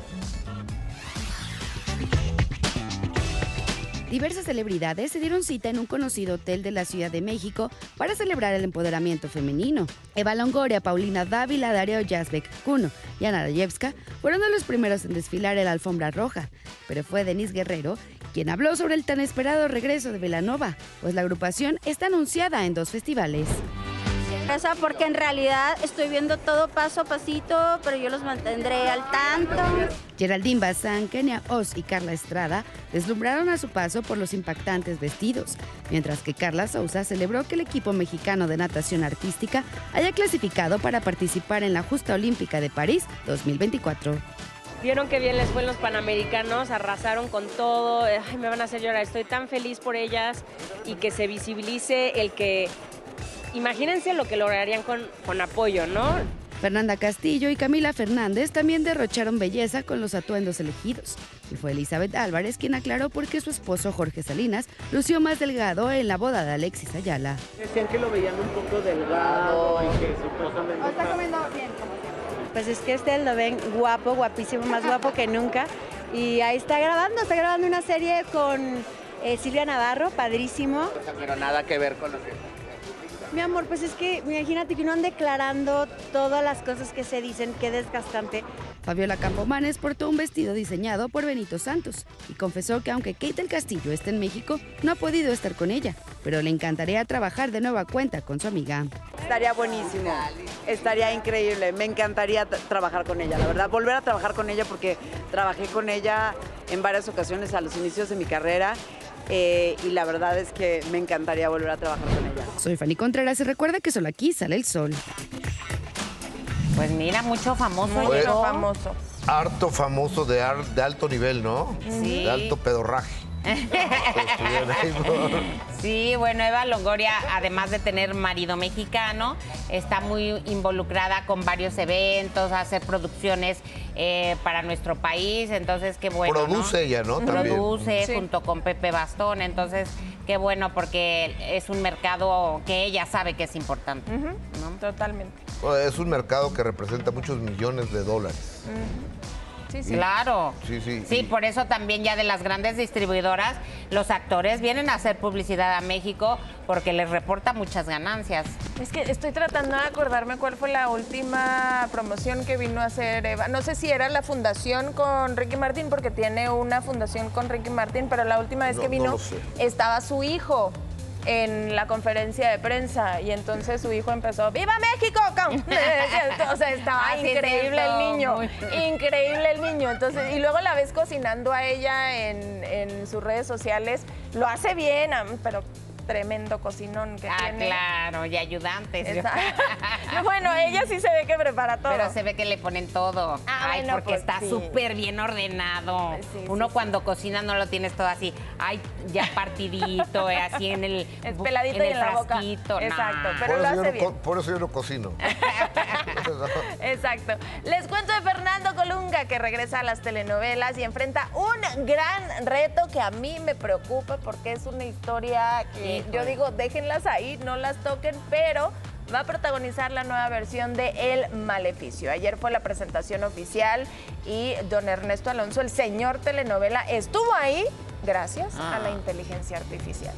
Speaker 13: Diversas celebridades se dieron cita en un conocido hotel de la Ciudad de México para celebrar el empoderamiento femenino. Eva Longoria, Paulina Dávila, Darío Yazbek, Kuno y Ana Rayevska fueron de los primeros en desfilar en la alfombra roja, pero fue Denise Guerrero quien habló sobre el tan esperado regreso de Belanova, pues la agrupación está anunciada en dos festivales.
Speaker 5: Esa porque en realidad estoy viendo todo paso a pasito, pero yo los mantendré al tanto.
Speaker 13: Geraldine Bazán, Kenia Oz y Carla Estrada deslumbraron a su paso por los impactantes vestidos, mientras que Carla Souza celebró que el equipo mexicano de natación artística haya clasificado para participar en la justa olímpica de París dos mil veinticuatro.
Speaker 14: Vieron que bien les fue en los Panamericanos, arrasaron con todo, ay, me van a hacer llorar, estoy tan feliz por ellas y que se visibilice el que, imagínense lo que lograrían con, con apoyo, ¿no?
Speaker 13: Fernanda Castillo y Camila Fernández también derrocharon belleza con los atuendos elegidos. Y fue Elizabeth Álvarez quien aclaró por qué su esposo Jorge Salinas lució más delgado en la boda de Alexis Ayala.
Speaker 15: Decían que lo veían un poco delgado y que supuestamente...
Speaker 5: Está comiendo bien, como
Speaker 16: Pues es que este lo ven guapo, guapísimo, más guapo que nunca. Y ahí está grabando, está grabando una serie con eh, Silvia Navarro, padrísimo.
Speaker 9: Pero nada que ver con lo que...
Speaker 16: Mi amor, pues es que imagínate que uno anda declarando todas las cosas que se dicen, qué desgastante.
Speaker 13: Fabiola Campomanes portó un vestido diseñado por Benito Santos y confesó que aunque Kate del Castillo esté en México, no ha podido estar con ella, pero le encantaría trabajar de nueva cuenta con su amiga.
Speaker 17: Estaría buenísimo, estaría increíble, me encantaría t- trabajar con ella, la verdad, volver a trabajar con ella porque trabajé con ella en varias ocasiones a los inicios de mi carrera eh, y la verdad es que me encantaría volver a trabajar con ella.
Speaker 13: Soy Fanny Contreras y recuerda que solo aquí sale el sol.
Speaker 4: Pues mira, mucho famoso.
Speaker 3: Mucho
Speaker 4: llegó.
Speaker 2: famoso.
Speaker 3: Harto famoso de, ar- de alto nivel, ¿no?
Speaker 4: Sí.
Speaker 3: De alto pedorraje.
Speaker 4: Sí, bueno, Eva Longoria, además de tener marido mexicano, está muy involucrada con varios eventos, hace producciones eh, para nuestro país, entonces qué bueno.
Speaker 3: Produce
Speaker 4: ¿no?
Speaker 3: ella, ¿no? También.
Speaker 4: Produce
Speaker 3: Sí.
Speaker 4: junto con Pepe Bastón, entonces qué bueno porque es un mercado que ella sabe que es importante. ¿no?
Speaker 2: Totalmente.
Speaker 3: Es un mercado que representa muchos millones de dólares.
Speaker 2: Sí,
Speaker 3: sí.
Speaker 4: Claro.
Speaker 3: Sí, sí.
Speaker 4: Sí, por eso también ya de las grandes distribuidoras, los actores vienen a hacer publicidad a México porque les reporta muchas ganancias.
Speaker 2: Es que estoy tratando de acordarme cuál fue la última promoción que vino a hacer Eva. No sé si era la fundación con Ricky Martin, porque tiene una fundación con Ricky Martin, pero la última vez
Speaker 3: No,
Speaker 2: que
Speaker 3: no
Speaker 2: vino
Speaker 3: lo sé.
Speaker 2: estaba su hijo. en la conferencia de prensa y entonces su hijo empezó, ¡Viva México! O sea, estaba
Speaker 4: Ah, sí,
Speaker 2: increíble
Speaker 4: es
Speaker 2: el
Speaker 4: cierto.
Speaker 2: niño,
Speaker 4: Muy-
Speaker 2: increíble el niño. Entonces, y luego la ves cocinando a ella en, en sus redes sociales, lo hace bien, am- pero tremendo cocinón que
Speaker 4: Ah,
Speaker 2: tiene.
Speaker 4: claro, y ayudantes.
Speaker 2: Exacto. Bueno, ella sí se ve que prepara todo.
Speaker 4: Pero se ve que le ponen todo.
Speaker 2: Ah,
Speaker 4: Ay,
Speaker 2: bueno,
Speaker 4: porque
Speaker 2: pues
Speaker 4: está
Speaker 2: sí.
Speaker 4: súper bien ordenado.
Speaker 2: Sí,
Speaker 4: Uno
Speaker 2: sí,
Speaker 4: cuando cocina no lo tienes todo así, ay, ya partidito, eh, así en el
Speaker 2: Es peladito y
Speaker 4: el
Speaker 2: en la boca.
Speaker 4: frasquito.
Speaker 2: Exacto,
Speaker 4: Nah.
Speaker 2: pero
Speaker 3: por,
Speaker 2: lo
Speaker 3: eso yo
Speaker 2: hace
Speaker 3: no
Speaker 2: bien.
Speaker 3: co- por eso yo no cocino.
Speaker 2: Exacto. Les cuento de Fernando Colunga, que regresa a las telenovelas y enfrenta un gran reto que a mí me preocupa porque es una historia que
Speaker 4: Híjole.
Speaker 2: yo digo, déjenlas ahí, no las toquen, pero va a protagonizar la nueva versión de El Maleficio. Ayer fue la presentación oficial y don Ernesto Alonso, el señor telenovela, estuvo ahí gracias a la inteligencia artificial.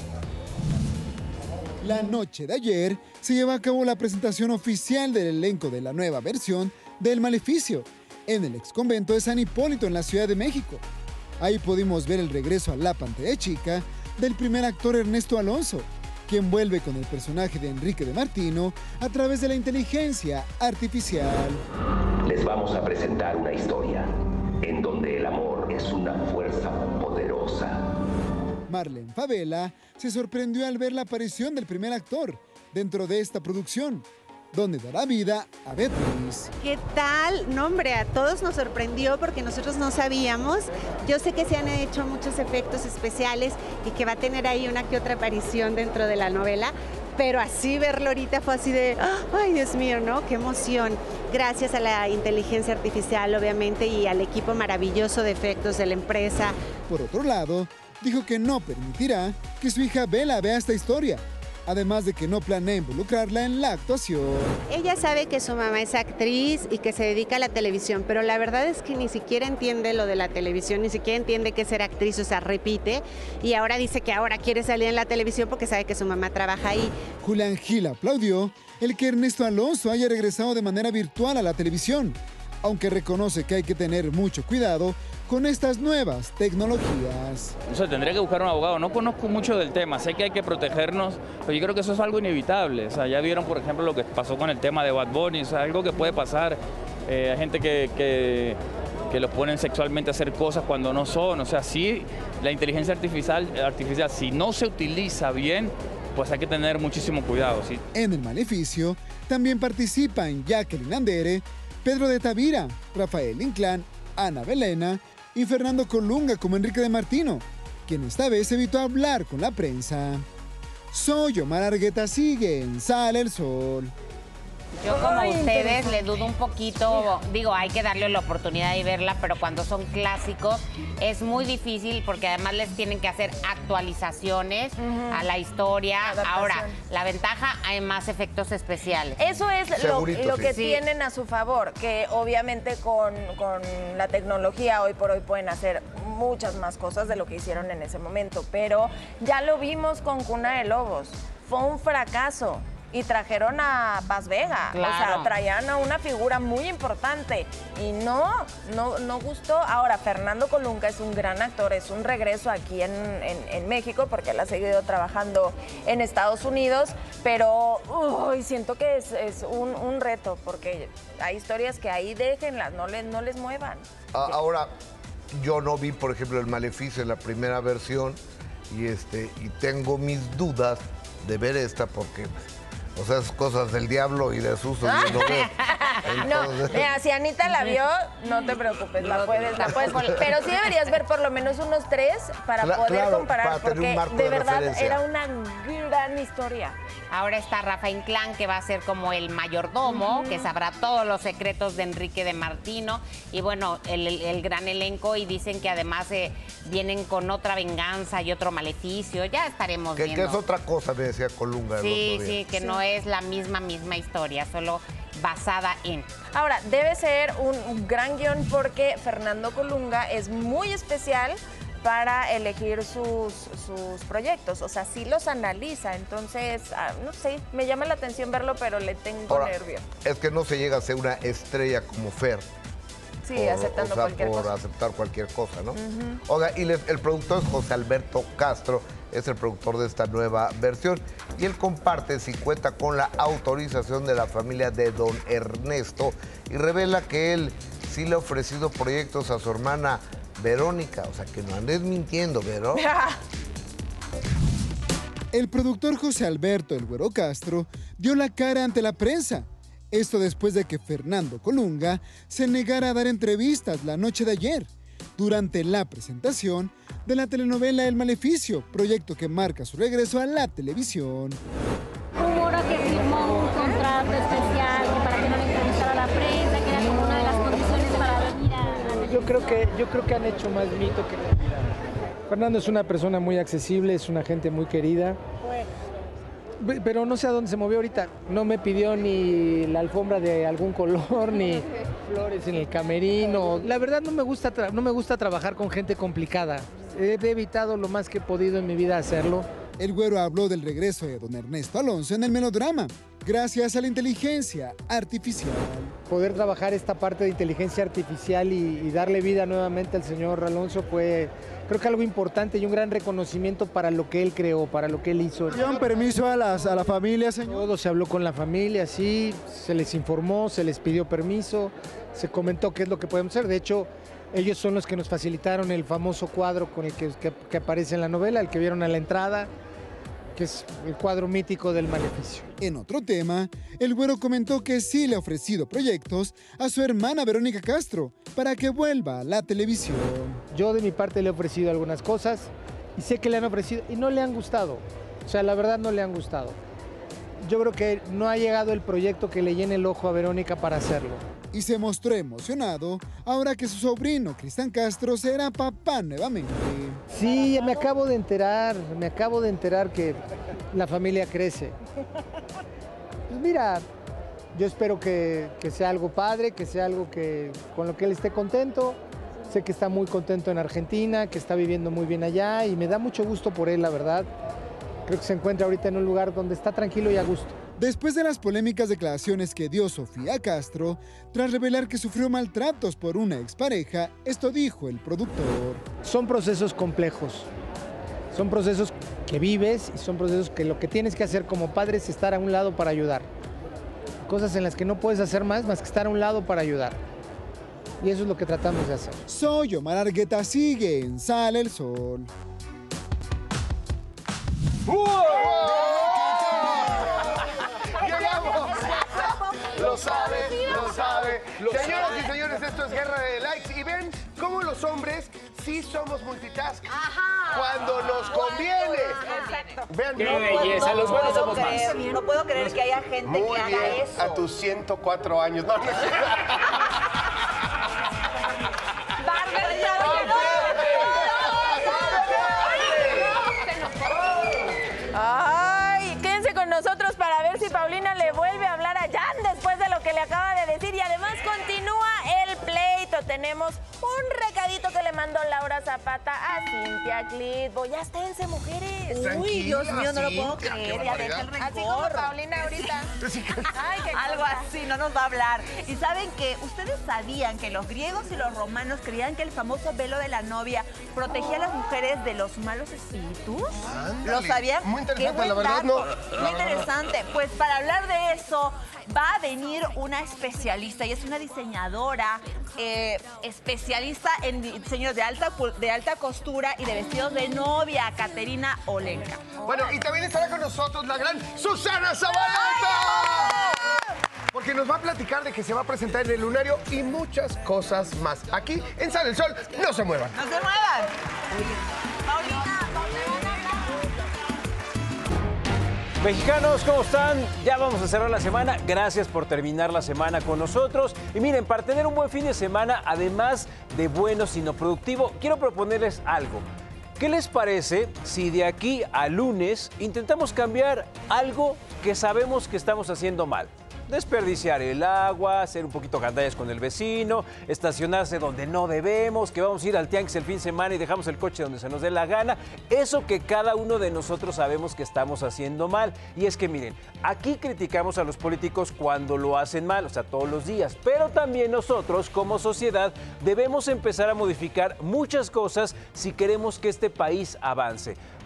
Speaker 18: La noche de ayer se llevó a cabo la presentación oficial del elenco de la nueva versión del Maleficio en el exconvento de San Hipólito en la Ciudad de México. Ahí pudimos ver el regreso a la pantalla chica del primer actor Ernesto Alonso, quien vuelve con el personaje de Enrique de Martino a través de la inteligencia artificial.
Speaker 19: Les vamos a presentar una historia en donde el amor es una fuerza poderosa.
Speaker 18: Marlene Favela se sorprendió al ver la aparición del primer actor dentro de esta producción, donde dará vida a Beatriz.
Speaker 20: ¿Qué tal? No, hombre, a todos nos sorprendió porque nosotros no sabíamos. Yo sé que se han hecho muchos efectos especiales y que va a tener ahí una que otra aparición dentro de la novela, pero así verlo ahorita fue así de, ay, Dios mío, ¿no? Qué emoción. Gracias a la inteligencia artificial, obviamente, y al equipo maravilloso de efectos de la empresa.
Speaker 18: Por otro lado, dijo que no permitirá que su hija Bella vea esta historia, además de que no planea involucrarla en la actuación.
Speaker 20: Ella sabe que su mamá es actriz y que se dedica a la televisión, pero la verdad es que ni siquiera entiende lo de la televisión, ni siquiera entiende qué es ser actriz, o sea, repite, y ahora dice que ahora quiere salir en la televisión porque sabe que su mamá trabaja ahí.
Speaker 18: Julián Gil aplaudió el que Ernesto Alonso haya regresado de manera virtual a la televisión, aunque reconoce que hay que tener mucho cuidado con estas nuevas tecnologías.
Speaker 21: O sea, tendría que buscar un abogado. No conozco mucho del tema, sé que hay que protegernos, pero yo creo que eso es algo inevitable. O sea, ya vieron, por ejemplo, lo que pasó con el tema de Bad Bunny, o sea, algo que puede pasar. Eh, hay gente que, que, que los ponen sexualmente a hacer cosas cuando no son. O sea, sí, la inteligencia artificial, artificial si no se utiliza bien, pues hay que tener muchísimo cuidado. ¿Sí?
Speaker 18: En El Maleficio también participan Jacqueline Andere, Pedro de Tavira, Rafael Inclán, Ana Belena y Fernando Colunga como Enrique de Martino, quien esta vez evitó hablar con la prensa. Soy Omar Argueta, sigue en Sale el Sol.
Speaker 4: Yo como
Speaker 2: Ay,
Speaker 4: ustedes
Speaker 2: interesante.
Speaker 4: le dudo un poquito, digo, hay que darle la oportunidad de verla, pero cuando son clásicos es muy difícil porque además les tienen que hacer actualizaciones a la historia.
Speaker 2: Adaptación.
Speaker 4: Ahora, la ventaja, hay más efectos especiales.
Speaker 2: Eso es lo,
Speaker 4: Segurito,
Speaker 2: lo
Speaker 4: sí.
Speaker 2: que
Speaker 4: Sí.
Speaker 2: tienen a su favor, que obviamente con, con la tecnología hoy por hoy pueden hacer muchas más cosas de lo que hicieron en ese momento, pero ya lo vimos con Cuna de Lobos, fue un fracaso. Y trajeron a Paz Vega, o
Speaker 4: Claro.
Speaker 2: sea, traían a una figura muy importante y no, no, no gustó. Ahora, Fernando Colunga es un gran actor, es un regreso aquí en, en- en México porque él ha seguido trabajando en Estados Unidos, pero uy, siento que es, es un, un reto porque hay historias que ahí déjenlas, no les, no les muevan.
Speaker 3: A- Ahora, yo no vi, por ejemplo, El Maleficio en la primera versión y, este, y tengo mis dudas de ver esta porque, o sea, es cosas del diablo y de susto yo no veo.
Speaker 2: No,
Speaker 3: Entonces-
Speaker 2: mira, si Anita la vio, no te preocupes, la puedes, la puedes poner. Pero sí deberías ver por lo menos unos tres para
Speaker 4: Cla-
Speaker 2: poder
Speaker 4: claro,
Speaker 2: comparar,
Speaker 4: para tener un
Speaker 2: porque
Speaker 4: marco
Speaker 2: de
Speaker 4: de
Speaker 2: verdad
Speaker 4: referencia.
Speaker 2: era una gran historia.
Speaker 4: Ahora está Rafa Inclán, que va a ser como el mayordomo,
Speaker 2: Ujú.
Speaker 4: que sabrá todos los secretos de Enrique de Martino. Y bueno, el, el- el gran elenco. Y dicen que además eh, vienen con otra venganza y otro maleficio. Ya estaremos
Speaker 3: Que, que
Speaker 4: viendo.
Speaker 3: es otra cosa, me decía Colunga el
Speaker 4: Sí,
Speaker 3: otro día.
Speaker 4: sí, que no es la misma, misma historia, solo basada en.
Speaker 2: Ahora, debe ser un, un gran guión porque Fernando Colunga es muy especial para elegir sus, sus proyectos, o sea, sí los analiza, entonces, ah, no sé, me llama la atención verlo, pero le tengo
Speaker 3: Ahora,
Speaker 2: nervio.
Speaker 3: Es que no se llega a ser una estrella como Fer.
Speaker 2: Sí,
Speaker 3: por-
Speaker 2: aceptando
Speaker 3: o sea,
Speaker 2: cualquier
Speaker 3: por
Speaker 2: cosa.
Speaker 3: aceptar cualquier cosa, ¿no?
Speaker 2: Ujú.
Speaker 3: Oiga, y les- el productor es José Alberto Castro, es el productor de esta nueva versión. Y él comparte si cuenta con la autorización de la familia de don Ernesto y revela que él sí le ha ofrecido proyectos a su hermana Verónica. O sea, que no andes mintiendo, Vero.
Speaker 18: El productor José Alberto El Güero Castro dio la cara ante la prensa. Esto después de que Fernando Colunga se negara a dar entrevistas la noche de ayer, durante la presentación de la telenovela El Maleficio, proyecto que marca su regreso a la televisión.
Speaker 5: Rumora que firmó un contrato especial para que no le entrevistara a la prensa, que era como una de las condiciones para venir a...
Speaker 6: Yo creo que, yo creo que han hecho más mito que realidad. Fernando es una persona muy accesible, es una gente muy querida. Pero no sé a dónde se movió ahorita. No me pidió ni la alfombra de algún color, ni flores en el camerino. La verdad no me gusta, tra- no me gusta trabajar con gente complicada. He evitado lo más que he podido en mi vida hacerlo.
Speaker 18: El Güero habló del regreso de don Ernesto Alonso en el melodrama, gracias a la inteligencia artificial.
Speaker 6: Poder trabajar esta parte de inteligencia artificial y, y darle vida nuevamente al señor Alonso fue, creo que algo importante y un gran reconocimiento para lo que él creó, para lo que él hizo.
Speaker 18: ¿Dieron permiso a, las, a la familia, señor?
Speaker 6: Todo se habló con la familia, sí, se les informó, se les pidió permiso, se comentó qué es lo que podemos hacer. De hecho, ellos son los que nos facilitaron el famoso cuadro con el que, que, que aparece en la novela, el que vieron a la entrada, que es el cuadro mítico del Maleficio.
Speaker 18: En otro tema, el Güero comentó que sí le ha ofrecido proyectos a su hermana Verónica Castro para que vuelva a la televisión.
Speaker 6: Yo de mi parte le he ofrecido algunas cosas y sé que le han ofrecido y no le han gustado. O sea, la verdad no le han gustado. Yo creo que no ha llegado el proyecto que le llene el ojo a Verónica para hacerlo.
Speaker 18: Y se mostró emocionado ahora que su sobrino Cristian Castro será papá nuevamente.
Speaker 6: Sí, me acabo de enterar, me acabo de enterar que la familia crece. Pues mira, yo espero que, que sea algo padre, que sea algo que, con lo que él esté contento. Sé que está muy contento en Argentina, que está viviendo muy bien allá y me da mucho gusto por él, la verdad. Creo que se encuentra ahorita en un lugar donde está tranquilo y a gusto.
Speaker 18: Después de las polémicas declaraciones que dio Sofía Castro, tras revelar que sufrió maltratos por una expareja, esto dijo el productor.
Speaker 6: Son procesos complejos, son procesos que vives y son procesos que lo que tienes que hacer como padre es estar a un lado para ayudar. Cosas en las que no puedes hacer más más que estar a un lado para ayudar. Y eso es lo que tratamos de hacer.
Speaker 18: Soy Omar Argueta, sigue en Sale el Sol.
Speaker 22: ¡Wow! Lo sabe, lo sabe. Señoras y señores, esto es Guerra de Likes. Y ven cómo los hombres sí somos multitask.
Speaker 1: Ajá.
Speaker 22: Cuando nos conviene.
Speaker 1: Exacto.
Speaker 22: Vean,
Speaker 8: Qué
Speaker 22: no
Speaker 8: belleza,
Speaker 22: puedo-
Speaker 8: los buenos
Speaker 1: puedo
Speaker 8: somos
Speaker 1: creer,
Speaker 8: más.
Speaker 1: No puedo creer que haya gente
Speaker 22: Muy
Speaker 1: que haga
Speaker 22: bien,
Speaker 1: eso.
Speaker 22: a tus ciento cuatro años. No, no es cierto.
Speaker 1: Bárbara, ya lo que no.
Speaker 2: Ay, quédense con nosotros para ver si Paulina le vuelve a hablar a Jan después de lo que le acaba de decir. Y además continúa el pleito. Tenemos un recadito que le mandó Laura Zapata a Cintia Clitbo. Ya esténse, mujeres.
Speaker 1: Uy, Dios mío, no lo puedo
Speaker 22: Cintia,
Speaker 1: creer.
Speaker 22: qué
Speaker 1: Ya deja el
Speaker 22: barbaridad.
Speaker 2: Así como
Speaker 1: rencor.
Speaker 2: Paulina ahorita. Ay, qué
Speaker 1: Algo
Speaker 2: cosa.
Speaker 1: así, no nos va a hablar. Y saben que ustedes sabían que los griegos y los romanos creían que el famoso velo de la novia protegía a las mujeres de los malos espíritus.
Speaker 22: Ándale.
Speaker 1: ¿Lo sabían?
Speaker 22: Muy interesante,
Speaker 1: Qué buen
Speaker 22: la verdad,
Speaker 1: dato.
Speaker 22: no.
Speaker 1: Muy
Speaker 22: La verdad, no.
Speaker 1: interesante. Pues para hablar de eso va a venir una especialista y es una diseñadora eh, especialista en diseños de alta, de alta costura y de vestidos de novia, Caterina Olenka.
Speaker 22: Bueno, y también estará con nosotros la gran Susana Zabaleta. Porque nos va a platicar de que se va a presentar en el Lunario y muchas cosas más. Aquí en Sale el Sol, no se muevan.
Speaker 1: ¡No se muevan! Paulina,
Speaker 8: Mexicanos, ¿cómo están? Ya vamos a cerrar la semana. Gracias por terminar la semana con nosotros. Y miren, para tener un buen fin de semana, además de bueno, sino productivo, quiero proponerles algo. ¿Qué les parece si de aquí a lunes intentamos cambiar algo que sabemos que estamos haciendo mal? Desperdiciar el agua, hacer un poquito gandallas con el vecino, estacionarse donde no debemos, que vamos a ir al tianguis el fin de semana y dejamos el coche donde se nos dé la gana. Eso que cada uno de nosotros sabemos que estamos haciendo mal. Y es que miren, aquí criticamos a los políticos cuando lo hacen mal, o sea, todos los días. Pero también nosotros, como sociedad, debemos empezar a modificar muchas cosas si queremos que este país avance.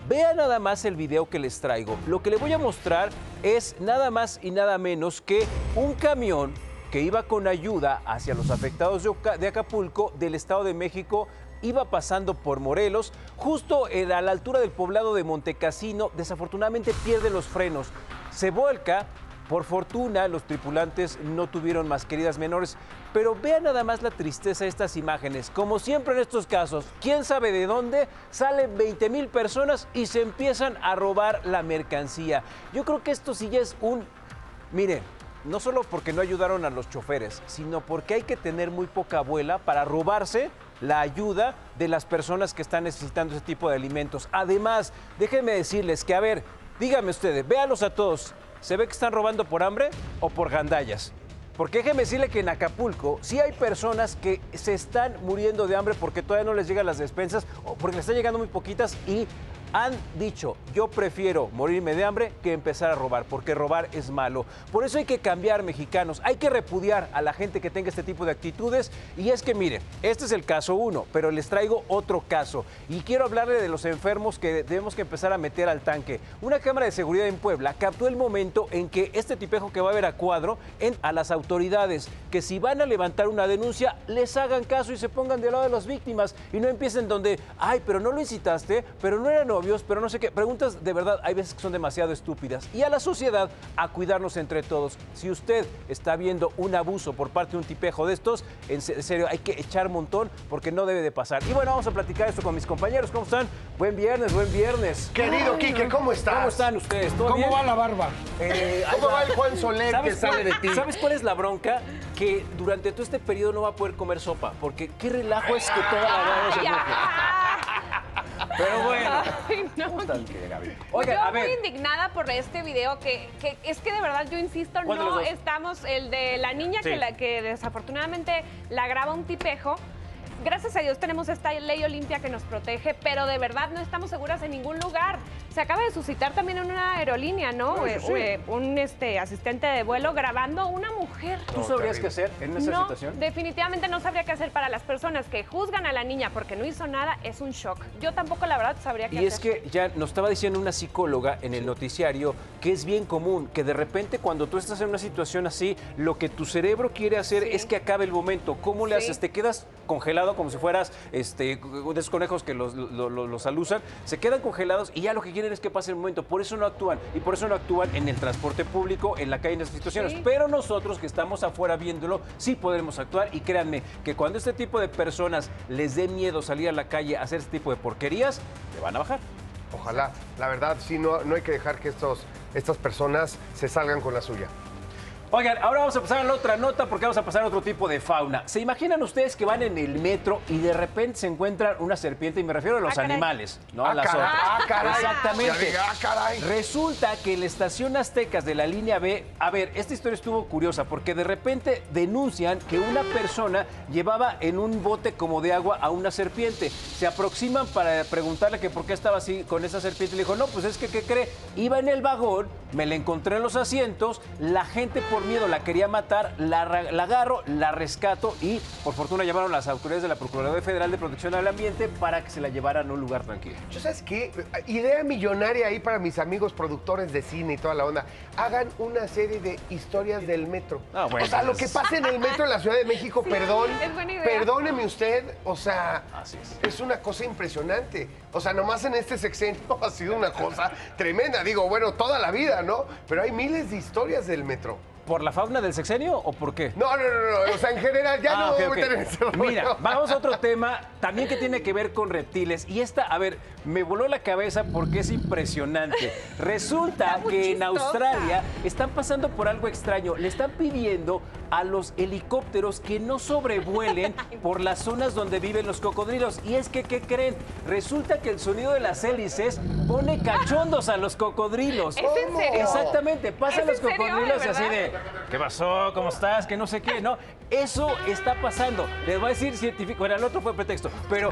Speaker 8: Vean nada más el video que les traigo. Lo que les voy a mostrar es nada más y nada menos que un camión que iba con ayuda hacia los afectados de, Oca- de Acapulco, del Estado de México, iba pasando por Morelos, justo en- a la altura del poblado de Montecassino. Desafortunadamente pierde los frenos, se volca. Por fortuna, los tripulantes no tuvieron más heridas menores, pero vean nada más la tristeza de estas imágenes. Como siempre en estos casos, quién sabe de dónde, salen veinte mil personas y se empiezan a robar la mercancía. Yo creo que esto sí ya es un... Miren, no solo porque no ayudaron a los choferes, sino porque hay que tener muy poca abuela para robarse la ayuda de las personas que están necesitando ese tipo de alimentos. Además, déjenme decirles que, a ver, díganme ustedes, véanlos a todos. ¿Se ve que están robando por hambre o por gandallas? Porque déjeme decirle que en Acapulco sí hay personas que se están muriendo de hambre porque todavía no les llegan las despensas o porque les están llegando muy poquitas y han dicho, yo prefiero morirme de hambre que empezar a robar, porque robar es malo. Por eso hay que cambiar, mexicanos, hay que repudiar a la gente que tenga este tipo de actitudes. Y es que, mire, este es el caso uno, pero les traigo otro caso. Y quiero hablarle de los enfermos que debemos que empezar a meter al tanque. Una cámara de seguridad en Puebla captó el momento en que este tipejo que va a ver a cuadro en, a las autoridades, que si van a levantar una denuncia, les hagan caso y se pongan del lado de las víctimas y no empiecen donde, ay, pero no lo incitaste, pero no era no pero no sé qué. Preguntas de verdad hay veces que son demasiado estúpidas. Y a la sociedad a cuidarnos entre todos. Si usted está viendo un abuso por parte de un tipejo de estos, en serio hay que echar montón porque no debe de pasar. Y bueno, vamos a platicar esto con mis compañeros. ¿Cómo están? Buen viernes, buen viernes.
Speaker 22: Querido Quique, ¿cómo estás?
Speaker 8: ¿Cómo están ustedes? ¿Todo
Speaker 22: ¿Cómo
Speaker 8: bien?
Speaker 22: va la barba? Eh, ¿Cómo va el Juan Soler que sale de ti?
Speaker 8: ¿Sabes cuál es la bronca? Que durante todo este periodo no va a poder comer sopa, porque qué relajo es que toda la barba se moje. Pero bueno.
Speaker 7: Ay, no.
Speaker 8: ¿Cómo están, querida Gaby?
Speaker 7: Oigan,
Speaker 8: Oigan,
Speaker 7: yo
Speaker 8: a ver.
Speaker 7: muy indignada por este video que, que es que de verdad yo insisto,
Speaker 8: ¿Cuál de los
Speaker 7: no
Speaker 8: dos?
Speaker 7: estamos, el de la niña
Speaker 8: Sí.
Speaker 7: que, la, que desafortunadamente la graba un tipejo. Gracias a Dios tenemos esta ley Olimpia que nos protege, pero de verdad no estamos seguras en ningún lugar. Se acaba de suscitar también en una aerolínea, ¿no?
Speaker 8: No,
Speaker 7: Eh,
Speaker 8: eso sí.
Speaker 7: eh, un este, asistente de vuelo grabando a una mujer.
Speaker 8: ¿Tú sabrías qué hacer en esa
Speaker 7: no,
Speaker 8: situación?
Speaker 7: definitivamente no sabría qué hacer. Para las personas que juzgan a la niña porque no hizo nada, es un shock. Yo tampoco, la verdad, sabría qué
Speaker 8: Y
Speaker 7: hacer.
Speaker 8: es que ya nos estaba diciendo una psicóloga en el noticiario que es bien común que de repente cuando tú estás en una situación así, lo que tu cerebro quiere hacer es que acabe el momento. ¿Cómo le
Speaker 7: Sí.
Speaker 8: haces? Te quedas congelado como si fueras este, de esos conejos que los, los, los- los alusan, se quedan congelados y ya lo que quieren es que pase el momento. Por eso no actúan y por eso no actúan en el transporte público, en la calle, en esas situaciones.
Speaker 7: Sí.
Speaker 8: Pero nosotros que estamos afuera viéndolo, sí podemos actuar y créanme que cuando este tipo de personas les dé miedo salir a la calle a hacer este tipo de porquerías, te van a bajar.
Speaker 22: Ojalá, la verdad, sí, no, no hay que dejar que estos, estas personas se salgan con la suya.
Speaker 8: Oigan, ahora vamos a pasar a la otra nota porque vamos a pasar a otro tipo de fauna. ¿Se imaginan ustedes que van en el metro y de repente se encuentran una serpiente? Y me refiero a los
Speaker 22: Ah, caray.
Speaker 8: animales, no
Speaker 22: Ah,
Speaker 8: a las
Speaker 22: caray.
Speaker 8: otras.
Speaker 22: Ah, caray.
Speaker 8: Exactamente.
Speaker 22: Ya diga, ah, caray.
Speaker 8: Resulta que en la estación Aztecas de la línea B, a ver, esta historia estuvo curiosa porque de repente denuncian que una persona llevaba en un bote como de agua a una serpiente. Se aproximan para preguntarle que por qué estaba así con esa serpiente. Le dijo, no, pues es que, ¿qué cree? Iba en el vagón, me la encontré en los asientos, la gente por miedo la quería matar, la, ra- la agarro, la rescato y por fortuna llamaron a las autoridades de la Procuraduría Federal de Protección al Ambiente para que se la llevaran a un lugar tranquilo.
Speaker 22: ¿Yo sabes qué? Idea millonaria ahí para mis amigos productores de cine y toda la onda. Hagan una serie de historias del metro.
Speaker 8: Ah, bueno,
Speaker 22: o sea, lo
Speaker 8: es-
Speaker 22: que pasa en el metro en la Ciudad de México,
Speaker 7: Sí,
Speaker 22: perdón,
Speaker 7: es buena idea.
Speaker 22: perdóneme usted, o sea,
Speaker 8: Así es.
Speaker 22: es una cosa impresionante. O sea, nomás en este sexenio ha sido una cosa tremenda. Digo, bueno, toda la vida, ¿no? Pero hay miles de historias del metro.
Speaker 8: ¿Por la fauna del sexenio o por qué?
Speaker 22: No, no, no, no. O sea, en general, ya
Speaker 8: Ah,
Speaker 22: no
Speaker 8: ok,
Speaker 22: voy a
Speaker 8: ok.
Speaker 22: meter en ese rollo.
Speaker 8: Mira, vamos a otro tema también que tiene que ver con reptiles. Y esta, a ver, me voló la cabeza porque es impresionante. Resulta
Speaker 7: muy
Speaker 8: que en
Speaker 7: chistosa.
Speaker 8: Australia están pasando por algo extraño. Le están pidiendo a los helicópteros que no sobrevuelen por las zonas donde viven los cocodrilos. Y es que, ¿qué creen? Resulta que el sonido de las hélices pone cachondos a los cocodrilos.
Speaker 7: ¿Es en serio?
Speaker 8: Exactamente, pasan
Speaker 7: ¿Es
Speaker 8: los
Speaker 7: en serio,
Speaker 8: cocodrilos
Speaker 7: de
Speaker 8: así
Speaker 7: verdad?
Speaker 8: de, ¿qué pasó? ¿Cómo estás? Que no sé qué, ¿no? Eso está pasando. Les voy a decir científico. Bueno, el otro fue pretexto. Pero.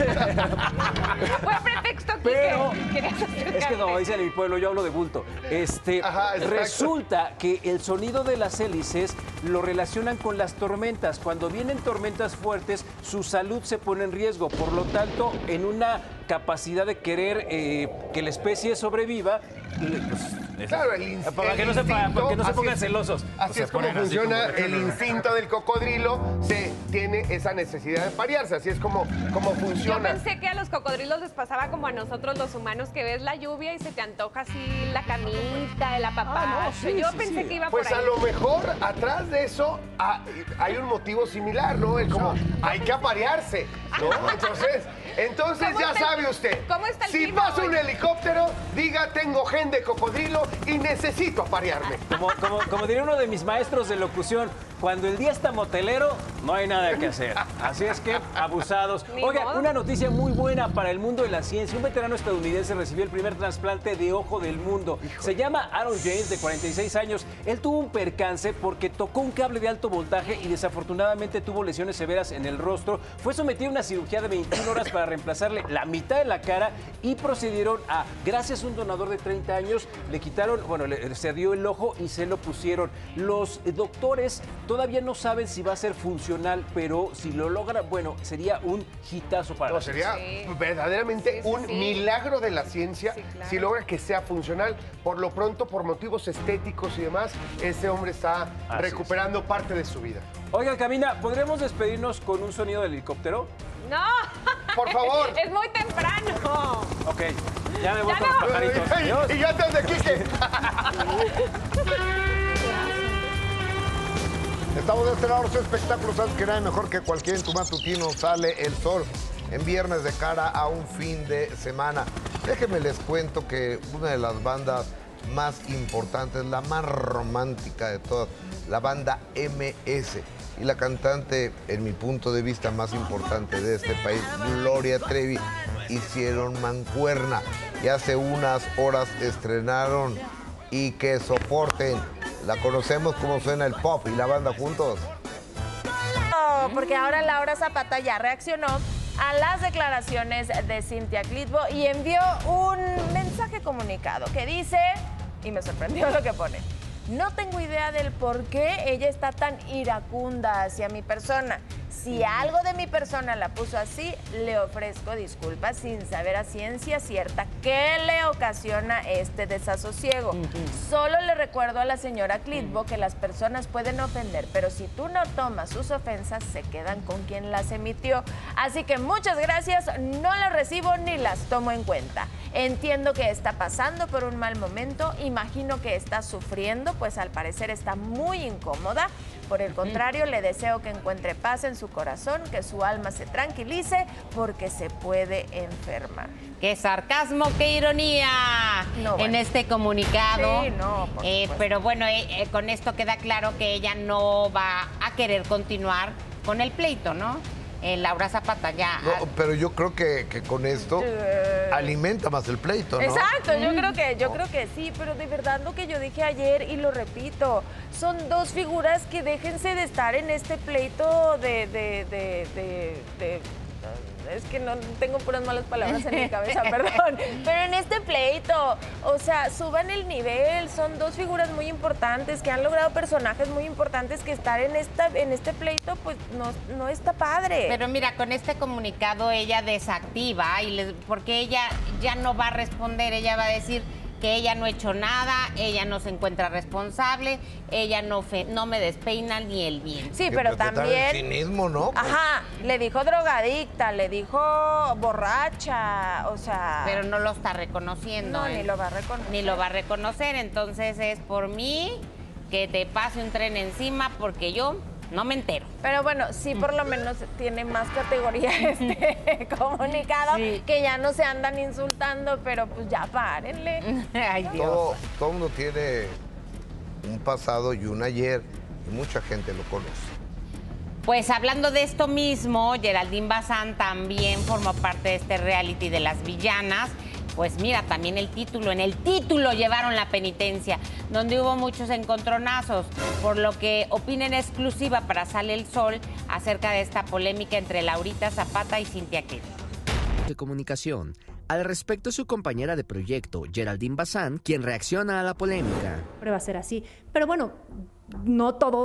Speaker 7: Fue pretexto, Quique.
Speaker 8: Pero.
Speaker 7: Querías
Speaker 8: Es que
Speaker 7: acercarte.
Speaker 8: como dicen en mi pueblo, yo hablo de bulto. Este,
Speaker 22: Ajá, exacto.
Speaker 8: resulta que el sonido de las hélices lo relacionan con las tormentas. Cuando vienen tormentas fuertes, su salud se pone en riesgo. Por lo tanto, en una capacidad de querer eh, que la especie sobreviva, pues,
Speaker 22: claro, el, in
Speaker 8: para
Speaker 22: el
Speaker 8: que no se, para que no se pongan
Speaker 22: es,
Speaker 8: celosos.
Speaker 22: Así
Speaker 8: Se
Speaker 22: es como
Speaker 8: ponen así
Speaker 22: funciona
Speaker 8: como-
Speaker 22: el instinto del cocodrilo, se tiene esa necesidad de parearse, así es como, como
Speaker 7: Yo
Speaker 22: funciona.
Speaker 7: pensé que a los cocodrilos les pasaba como a nosotros los humanos, que ves la lluvia y se te antoja así la camita, el apapacho.
Speaker 22: Ah, no, sí,
Speaker 7: Yo
Speaker 22: sí,
Speaker 7: pensé
Speaker 22: sí.
Speaker 7: que iba
Speaker 22: Pues
Speaker 7: por ahí.
Speaker 22: a lo mejor atrás de eso ah, hay un motivo similar, ¿no? Es como hay que aparearse, ¿no? Entonces, entonces
Speaker 7: ¿Cómo
Speaker 22: ya
Speaker 7: está el-
Speaker 22: sabe usted.
Speaker 7: cómo está el
Speaker 22: si
Speaker 7: clima
Speaker 22: pasa
Speaker 7: hoy?
Speaker 22: un helicóptero, diga tengo gen de cocodrilo y necesito aparearme.
Speaker 8: Como, como, como diría uno de mis maestros de locución, cuando el día está motelero, no hay nada que hacer. Así es que, abusados.
Speaker 7: Ni
Speaker 8: Oigan,
Speaker 7: modo.
Speaker 8: una noticia muy buena para el mundo de la ciencia. Un veterano estadounidense recibió el primer trasplante de ojo del mundo. Se llama Aaron James, de cuarenta y seis años. Él tuvo un percance porque tocó un cable de alto voltaje y desafortunadamente tuvo lesiones severas en el rostro. Fue sometido a una cirugía de veintiuna horas para reemplazarle la mitad de la cara y procedieron a, gracias a un donador de treinta años, le quitaron, bueno, le, se dio el ojo y se lo pusieron. Los eh, doctores todavía no saben si va a ser funcional, pero si lo logra, bueno, sería un hitazo para
Speaker 22: No,
Speaker 8: la
Speaker 22: sería
Speaker 8: ciencia.
Speaker 22: verdaderamente
Speaker 7: Sí, sí,
Speaker 22: un
Speaker 7: sí.
Speaker 22: milagro de la ciencia
Speaker 7: Sí, claro.
Speaker 22: si logra que sea funcional. Por lo pronto, por motivos estéticos y demás, este hombre está
Speaker 8: Así
Speaker 22: recuperando parte de su vida.
Speaker 8: Oigan, Camina, ¿podríamos despedirnos con un sonido del helicóptero?
Speaker 7: No.
Speaker 22: Por favor.
Speaker 7: Es muy temprano.
Speaker 8: Ok, ya me voy
Speaker 7: Ya
Speaker 8: con
Speaker 7: no.
Speaker 8: los pajaritos. Adiós.
Speaker 22: Y ya antes de Quique.
Speaker 3: Estamos de este lado, los espectáculos, sabes que nada mejor que cualquier en tu matutino sale el sol en viernes de cara a un fin de semana. Déjenme les cuento que una de las bandas más importantes, la más romántica de todas, la banda eme ese, y la cantante, en mi punto de vista, más importante de este país, Gloria Trevi, hicieron mancuerna y hace unas horas estrenaron Y Que Soporten. La conocemos como suena el pop y la banda juntos.
Speaker 2: No, porque ahora Laura Zapata ya reaccionó a las declaraciones de Cynthia Clitbo y envió un mensaje comunicado que dice, y me sorprendió lo que pone, no tengo idea del por qué ella está tan iracunda hacia mi persona. Si algo de mi persona la puso así, le ofrezco disculpas sin saber a ciencia cierta qué le ocasiona este desasosiego. Solo le recuerdo a la señora Clitbo que las personas pueden ofender, pero si tú no tomas sus ofensas, se quedan con quien las emitió. Así que muchas gracias, no las recibo ni las tomo en cuenta. Entiendo que está pasando por un mal momento, imagino que está sufriendo, pues al parecer está muy incómoda. Por el contrario, le deseo que encuentre paz en su corazón, que su alma se tranquilice, porque se puede enfermar.
Speaker 4: ¡Qué sarcasmo, qué ironía!
Speaker 2: No, bueno.
Speaker 4: En este comunicado.
Speaker 2: Sí, no, por
Speaker 4: Eh,
Speaker 2: supuesto.
Speaker 4: pero bueno, eh, eh, con esto queda claro que ella no va a querer continuar con el pleito, ¿no? Eh, Laura Zapata ya.
Speaker 3: No, pero yo creo que, que con esto alimenta más el pleito, ¿no?
Speaker 2: Exacto, yo creo que yo creo que sí, pero de verdad lo que yo dije ayer y lo repito, son dos figuras que déjense de estar en este pleito de, de, de, de, de- es que no tengo puras malas palabras en mi cabeza, perdón. Pero en este pleito, o sea, suban el nivel, son dos figuras muy importantes que han logrado personajes muy importantes que estar en esta en este pleito pues no, no está padre.
Speaker 4: Pero mira, con este comunicado ella desactiva y les, porque ella ya no va a responder, ella va a decir que ella no ha hecho nada, ella no se encuentra responsable, ella no, fe- no me despeina ni el bien.
Speaker 2: Sí, pero
Speaker 3: ¿qué tal
Speaker 2: también...
Speaker 3: el cinismo, ¿no?
Speaker 2: Ajá, le dijo drogadicta, le dijo borracha, o sea...
Speaker 4: Pero no lo está reconociendo.
Speaker 2: No,
Speaker 4: ¿eh?
Speaker 2: ni lo va a reconocer.
Speaker 4: Ni lo va a reconocer, entonces es por mí que te pase un tren encima porque yo no me entero.
Speaker 2: Pero bueno, sí por lo menos tiene más categoría este comunicado,
Speaker 4: Sí.
Speaker 2: que ya no se andan insultando, pero pues ya párenle.
Speaker 4: Ay, Dios.
Speaker 3: Todo, todo mundo tiene un pasado y un ayer y mucha gente lo conoce.
Speaker 4: Pues hablando de esto mismo, Geraldine Bazán también formó parte de este reality de las villanas. Pues mira, también el título, en el título llevaron la penitencia, donde hubo muchos encontronazos, por lo que opina en exclusiva para Sale el Sol acerca de esta polémica entre Laurita Zapata y Cynthia Clitbo.
Speaker 10: De comunicación. Al respecto, su compañera de proyecto, Geraldine Bazán, quien reacciona a la polémica.
Speaker 11: Siempre va a ser así. Pero bueno, no todos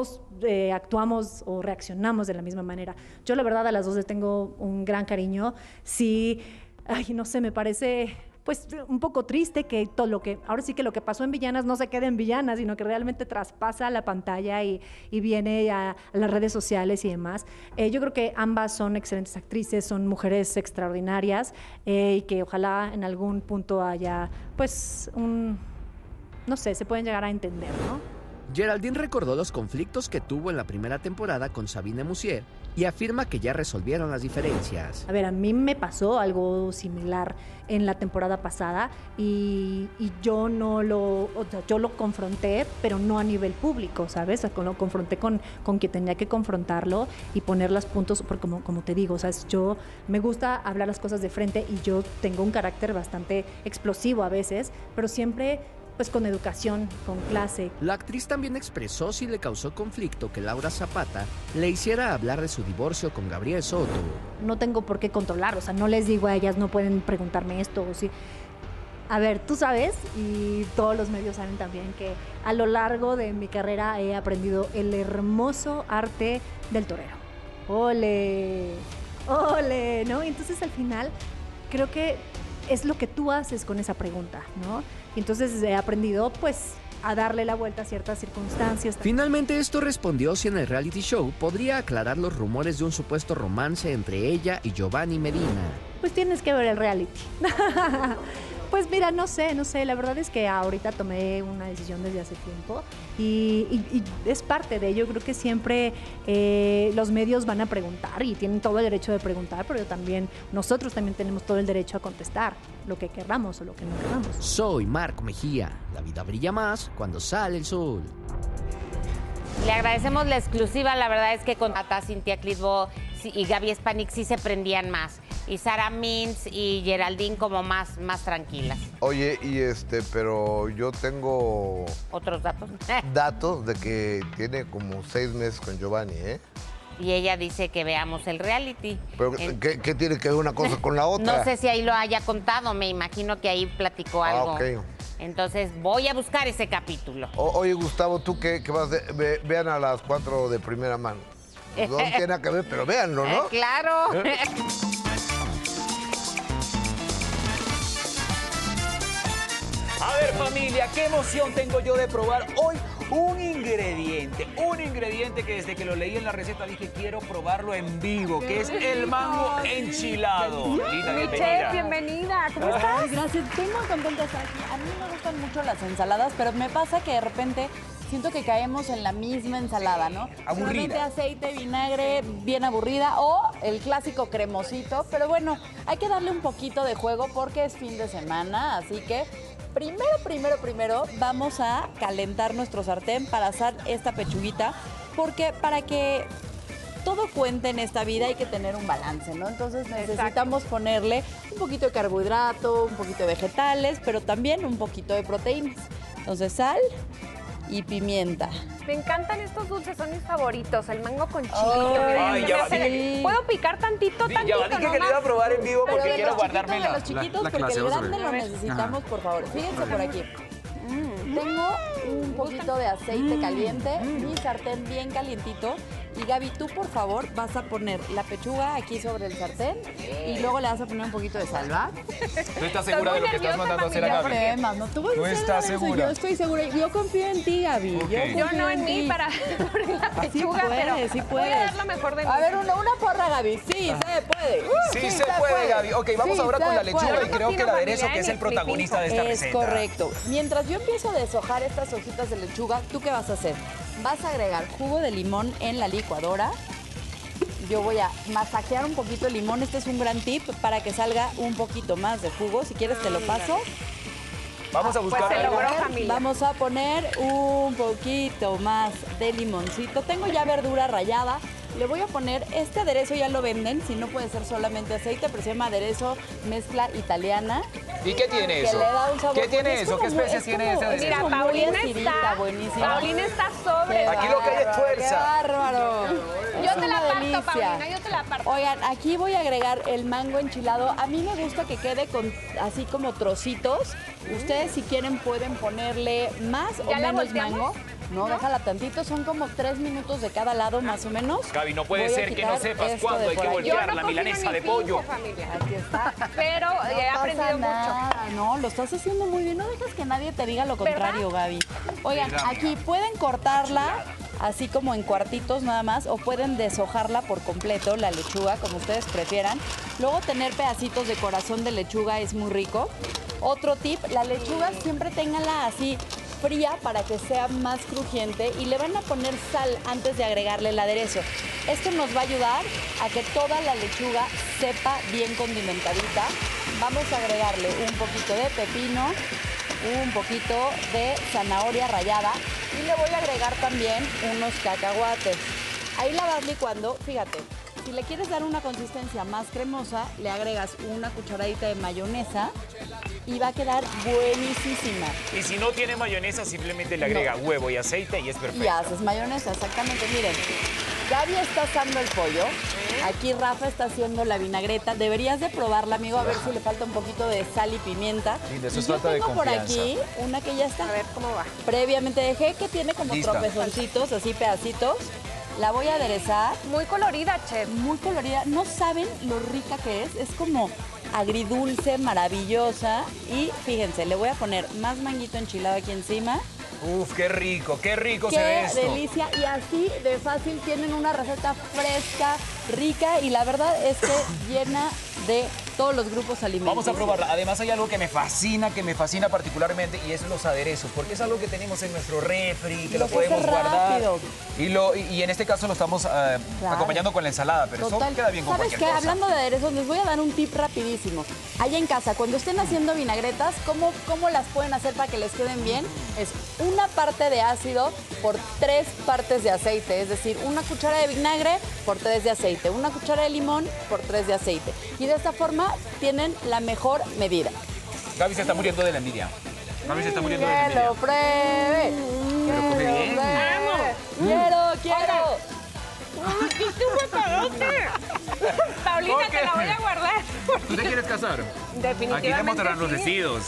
Speaker 11: eh, actuamos o reaccionamos de la misma manera. Yo la verdad a las dos les tengo un gran cariño. Sí, ay, no sé, me parece pues un poco triste que todo lo que, ahora sí que lo que pasó en Villanas no se quede en Villanas, sino que realmente traspasa la pantalla y, y viene a, a las redes sociales y demás. Eh, yo creo que ambas son excelentes actrices, son mujeres extraordinarias eh, y que ojalá en algún punto haya pues un, no sé, se pueden llegar a entender, ¿no?
Speaker 10: Geraldine recordó los conflictos que tuvo en la primera temporada con Sabine Musier y afirma que ya resolvieron las diferencias.
Speaker 11: A ver, a mí me pasó algo similar en la temporada pasada y, y yo no lo, o sea, yo lo confronté, pero no a nivel público, ¿sabes? O sea, lo confronté con, con quien tenía que confrontarlo y poner los puntos, porque como, como te digo, ¿sabes? Yo me gusta hablar las cosas de frente y yo tengo un carácter bastante explosivo a veces, pero siempre pues con educación, con clase.
Speaker 10: La actriz también expresó si le causó conflicto que Laura Zapata le hiciera hablar de su divorcio con Gabriel Soto.
Speaker 11: No tengo por qué controlar, o sea, no les digo a ellas, no pueden preguntarme esto o sí. A ver, tú sabes, y todos los medios saben también, que a lo largo de mi carrera he aprendido el hermoso arte del torero. ¡Ole! ¡Ole! ¿No? Entonces al final creo que es lo que tú haces con esa pregunta, ¿no? Y entonces he aprendido, pues, a darle la vuelta a ciertas circunstancias.
Speaker 10: Finalmente esto respondió si en el reality show podría aclarar los rumores de un supuesto romance entre ella y Giovanni Medina.
Speaker 11: Pues tienes que ver el reality. Pues mira, no sé, no sé, la verdad es que ahorita tomé una decisión desde hace tiempo y, y, y es parte de ello. Creo que siempre eh, los medios van a preguntar y tienen todo el derecho de preguntar, pero también nosotros también tenemos todo el derecho a contestar lo que queramos o lo que no queramos.
Speaker 10: Soy Marco Mejía. La vida brilla más cuando sale el sol.
Speaker 4: Le agradecemos la exclusiva, la verdad es que con Tata, Cintia Clitbo y Gaby Spanik sí se prendían más. Y Sara Mintz y Geraldine como más, más tranquilas.
Speaker 3: Oye, y este, pero yo tengo...
Speaker 4: ¿Otros datos?
Speaker 3: datos de que tiene como seis meses con Giovanni, ¿eh?
Speaker 4: Y ella dice que veamos el reality.
Speaker 3: Pero,
Speaker 4: en...
Speaker 3: ¿qué, ¿qué tiene que ver una cosa con la otra?
Speaker 4: No sé si ahí lo haya contado, me imagino que ahí platicó algo.
Speaker 3: Ah, ok.
Speaker 4: Entonces voy a buscar ese capítulo.
Speaker 3: O, oye, Gustavo, ¿tú qué, qué vas a hacer? Ve, vean a las cuatro de primera mano. No tiene nada que ver, pero véanlo, ¿no?
Speaker 4: Eh, claro.
Speaker 3: ¿Eh?
Speaker 12: A ver, familia, qué emoción tengo yo de probar hoy un ingrediente, un ingrediente que desde que lo leí en la receta dije quiero probarlo en vivo, que es el mango enchilado. Linda,
Speaker 2: Mi chef, bienvenida. ¿Cómo estás?
Speaker 23: Ay, gracias, estoy muy contenta de estar aquí. A mí me gustan mucho las ensaladas, pero me pasa que de repente siento que caemos en la misma ensalada, ¿no?
Speaker 12: Aburrida.
Speaker 23: Solamente aceite, vinagre, bien aburrida, o el clásico cremosito. Pero bueno, hay que darle un poquito de juego porque es fin de semana, así que primero, primero, primero vamos a calentar nuestro sartén para asar esta pechuguita, porque para que todo cuente en esta vida hay que tener un balance, ¿no? Entonces necesitamos Exacto. ponerle un poquito de carbohidrato, un poquito de vegetales, pero también un poquito de proteínas. Entonces sal y pimienta.
Speaker 7: Me encantan estos dulces, son mis favoritos. El mango con chilito.
Speaker 23: Oh,
Speaker 12: ay, ya va,
Speaker 7: sí. ¿Puedo picar tantito,
Speaker 12: sí,
Speaker 7: tantito?
Speaker 12: Ya va, dije que le iba a probar en vivo porque quiero guardarme la,
Speaker 23: de los chiquitos,
Speaker 12: la, la
Speaker 23: porque el grande lo
Speaker 12: ver.
Speaker 23: necesitamos,
Speaker 12: Ajá.
Speaker 23: por favor. Fíjense por aquí. Mm, tengo un poquito de aceite caliente, mi sartén bien calientito. Y Gaby, tú por favor vas a poner la pechuga aquí sobre el sartén y luego le vas a poner un poquito de sal, ¿va?
Speaker 12: ¿Tú estás segura de lo que estás mandando a hacer a Gaby?
Speaker 23: Problemas, no, tú vas
Speaker 12: ¿Tú
Speaker 23: a hacer
Speaker 12: estás
Speaker 23: eso,
Speaker 12: segura?
Speaker 23: Yo estoy segura. Yo confío en ti, Gaby.
Speaker 12: Okay.
Speaker 23: Yo,
Speaker 7: Yo no en mí para poner la pechuga,
Speaker 23: sí puedes,
Speaker 7: pero
Speaker 23: sí
Speaker 7: voy
Speaker 23: puedes.
Speaker 7: a dar lo mejor de mí.
Speaker 23: A ver, una, una porra, Gaby. Sí, se puede. Uh,
Speaker 12: Sí, sí se, se puede, puede, Gaby. Ok, vamos
Speaker 23: sí,
Speaker 12: ahora con la lechuga
Speaker 23: puede.
Speaker 12: y creo que el aderezo que es el protagonista de esta
Speaker 23: es
Speaker 12: receta.
Speaker 23: Es correcto. Mientras yo empiezo a deshojar estas hojitas de lechuga, ¿tú qué vas a hacer? Vas a agregar jugo de limón en la licuadora. Yo voy a masajear un poquito el limón. Este es un gran tip para que salga un poquito más de jugo. Si quieres te lo paso.
Speaker 12: Vamos a buscar
Speaker 23: pues
Speaker 12: algo.
Speaker 23: Logró, Vamos a poner un poquito más de limoncito. Tengo ya verdura rallada. Le voy a poner este aderezo, ya lo venden, si no puede ser solamente aceite, pero se llama aderezo mezcla italiana.
Speaker 12: ¿Y qué tiene
Speaker 23: que
Speaker 12: eso?
Speaker 23: Le da un sabor,
Speaker 12: ¿Qué tiene eso? ¿Qué
Speaker 23: muy,
Speaker 12: especias tiene ese aderezo?
Speaker 7: Mira, Paulina está,
Speaker 23: buenísima.
Speaker 7: Paulina está sobre.
Speaker 12: Aquí lo que hay es fuerza.
Speaker 23: ¡Qué bárbaro!
Speaker 7: Yo
Speaker 23: Es
Speaker 7: te la
Speaker 23: una
Speaker 7: parto,
Speaker 23: delicia.
Speaker 7: Paulina, yo te la parto.
Speaker 23: Oigan, aquí voy a agregar el mango enchilado. A mí me gusta que quede con así como trocitos. Ustedes si quieren pueden ponerle más o
Speaker 7: ¿Ya la
Speaker 23: menos
Speaker 7: volteamos?
Speaker 23: mango. No, déjala tantito, son como tres minutos de cada lado más o menos.
Speaker 12: Gaby, no puede
Speaker 23: Voy a
Speaker 12: ser que no
Speaker 23: quitar
Speaker 12: sepas
Speaker 23: esto
Speaker 12: cuándo
Speaker 23: de
Speaker 12: hay
Speaker 23: por
Speaker 12: que
Speaker 23: aquí.
Speaker 12: voltear
Speaker 7: Yo no
Speaker 12: la
Speaker 7: cocino
Speaker 12: milanesa
Speaker 7: ni
Speaker 12: de
Speaker 7: finjo,
Speaker 12: pollo.
Speaker 7: familia.
Speaker 23: Aquí está.
Speaker 7: Pero
Speaker 23: No
Speaker 7: he
Speaker 23: pasa
Speaker 7: aprendido
Speaker 23: nada,
Speaker 7: mucho.
Speaker 23: No, lo estás haciendo muy bien. No dejes que nadie te diga lo contrario, Gaby. Oigan,
Speaker 12: ¿Verdad?
Speaker 23: aquí pueden cortarla así como en cuartitos nada más o pueden deshojarla por completo, la lechuga, como ustedes prefieran. Luego tener pedacitos de corazón de lechuga es muy rico. Otro tip, la lechuga siempre ténganla así fría para que sea más crujiente y le van a poner sal antes de agregarle el aderezo. Esto nos va a ayudar a que toda la lechuga sepa bien condimentadita. Vamos a agregarle un poquito de pepino, un poquito de zanahoria rallada y le voy a agregar también unos cacahuates. Ahí la vas licuando, fíjate. Si le quieres dar una consistencia más cremosa, le agregas una cucharadita de mayonesa y va a quedar buenísima.
Speaker 12: Y si no tiene mayonesa, simplemente le agrega
Speaker 23: No.
Speaker 12: huevo y aceite y es perfecto.
Speaker 23: Y haces mayonesa, exactamente. Miren, Gaby está asando el pollo. Aquí Rafa está haciendo la vinagreta. Deberías de probarla, amigo, a ver si le falta un poquito de sal y pimienta.
Speaker 12: Sí, de eso
Speaker 23: Y
Speaker 12: es
Speaker 23: yo
Speaker 12: falta de
Speaker 23: tengo por
Speaker 12: confianza.
Speaker 23: aquí una que ya está.
Speaker 7: A ver cómo va.
Speaker 23: Previamente dejé que tiene como
Speaker 12: Lista.
Speaker 23: tropezoncitos, así pedacitos. La voy a aderezar.
Speaker 7: Muy colorida, chef.
Speaker 23: Muy colorida. No saben lo rica que es. Es como agridulce, maravillosa. Y fíjense, le voy a poner más manguito enchilado aquí encima.
Speaker 12: Uf, qué rico, qué rico se ve
Speaker 23: ¡Qué
Speaker 12: esto.
Speaker 23: delicia! Y así de fácil tienen una receta fresca, rica y la verdad es que llena de todos los grupos alimenticios.
Speaker 12: Vamos a probarla. Además hay algo que me fascina, que me fascina particularmente y es los aderezos, porque es algo que tenemos en nuestro refri, que
Speaker 23: Lo
Speaker 12: lo,
Speaker 23: que hace
Speaker 12: podemos guardar.
Speaker 23: rápido.
Speaker 12: Y, lo, y, y en este caso lo estamos eh,
Speaker 23: Claro.
Speaker 12: acompañando con la ensalada, pero
Speaker 23: Total.
Speaker 12: eso queda bien con
Speaker 23: ¿Sabes
Speaker 12: cualquier
Speaker 23: qué?
Speaker 12: cosa.
Speaker 23: Hablando de aderezos, les voy a dar un tip rapidísimo. Allá en casa, cuando estén haciendo vinagretas, ¿cómo, cómo las pueden hacer para que les queden bien? Es una parte de ácido por tres partes de aceite. Es decir, una cuchara de vinagre por tres de aceite. Una cuchara de limón por tres de aceite. Y de esta forma tienen la mejor medida.
Speaker 12: Gaby se está muriendo de la envidia. Gaby se está muriendo de la
Speaker 23: ¡Que
Speaker 12: envidia.
Speaker 23: lo pruebe!
Speaker 12: Pero come
Speaker 23: ¡Que lo
Speaker 12: bien.
Speaker 23: pruebe! ¡Quiero, quiero!
Speaker 7: ¿Qué tú me Paulina,
Speaker 12: ¿Por qué?
Speaker 7: te la voy a guardar.
Speaker 12: ¿Tú te quieres casar?
Speaker 7: Definitivamente
Speaker 12: Aquí te mostrarán los
Speaker 7: sí.
Speaker 12: vestidos.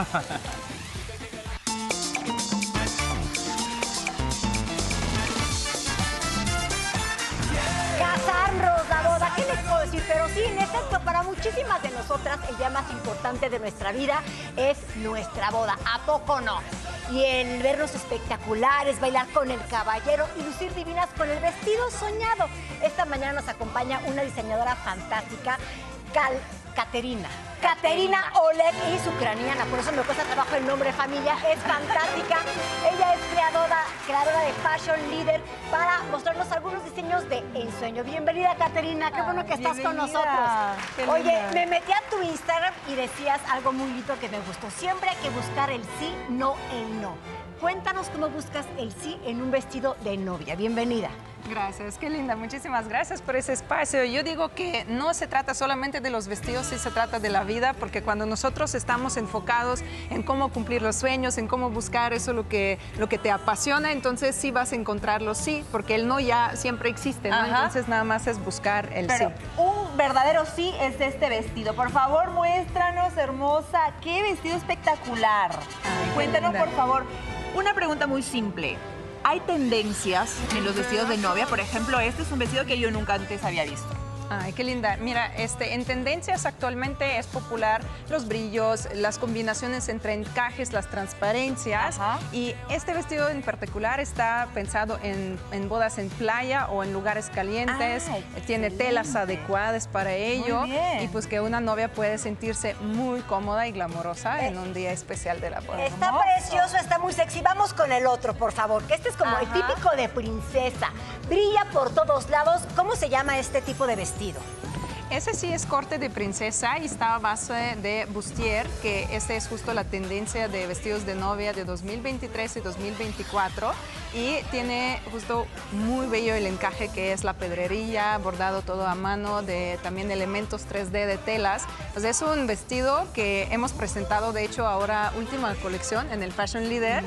Speaker 9: Casarnos, la boda, ¿qué les puedo decir? Pero sí, en efecto, para muchísimas de nosotras el día más importante de nuestra vida es nuestra boda. ¿A poco no? Y el vernos espectaculares, bailar con el caballero y lucir divinas con el vestido soñado. Esta mañana nos acompaña una diseñadora fantástica, Cal Caterina. Caterina Oleg es ucraniana, por eso me cuesta trabajo el nombre, familia. Es fantástica. Ella es creadora, creadora de Fashion Leader para mostrarnos algunos diseños de ensueño. Bienvenida, Caterina. Qué bueno que estás con nosotros.
Speaker 23: Qué
Speaker 9: Oye,
Speaker 23: linda.
Speaker 9: me metí a tu Instagram y decías algo muy lindo que me gustó. Siempre hay que buscar el sí, no el no. Cuéntanos cómo buscas el sí en un vestido de novia. Bienvenida.
Speaker 14: Gracias, qué linda. Muchísimas gracias por ese espacio. Yo digo que no se trata solamente de los vestidos, sí se trata de la vida, porque cuando nosotros estamos enfocados en cómo cumplir los sueños, en cómo buscar eso lo que, lo que te apasiona, entonces sí vas a encontrar los sí, porque el no ya siempre existe, ¿no?
Speaker 1: Ajá.
Speaker 14: Entonces nada más es buscar el
Speaker 1: Pero
Speaker 14: sí.
Speaker 1: un verdadero sí es este vestido. Por favor, muéstranos, hermosa. Qué vestido espectacular. Cuéntanos,
Speaker 14: linda.
Speaker 1: por favor, una pregunta muy simple. Hay tendencias en los vestidos de novia. Por ejemplo, este es un vestido que yo nunca antes había visto.
Speaker 14: Ay, qué linda. Mira, este, en tendencias actualmente es popular los brillos, las combinaciones entre encajes, las transparencias.
Speaker 1: Ajá.
Speaker 14: Y este vestido en particular está pensado en, en bodas en playa o en lugares calientes.
Speaker 1: Ay,
Speaker 14: Tiene telas adecuadas para ello.
Speaker 1: Muy bien.
Speaker 14: Y pues que una novia puede sentirse muy cómoda y glamorosa
Speaker 1: Eh,
Speaker 14: en un día especial de la boda.
Speaker 9: Está precioso, está muy sexy. Vamos con el otro, por favor, que este es como el
Speaker 14: Ajá.
Speaker 9: típico de princesa. Brilla por todos lados. ¿Cómo se llama este tipo de vestido?
Speaker 14: Ese sí es corte de princesa y está a base de bustier, que esta es justo la tendencia de vestidos de novia de dos mil veintitrés y dos mil veinticuatro. Y tiene justo muy bello el encaje que es la pedrería, bordado todo a mano, de también elementos tres D de telas. Pues es un vestido que hemos presentado, de hecho, ahora última colección en el Fashion Leader,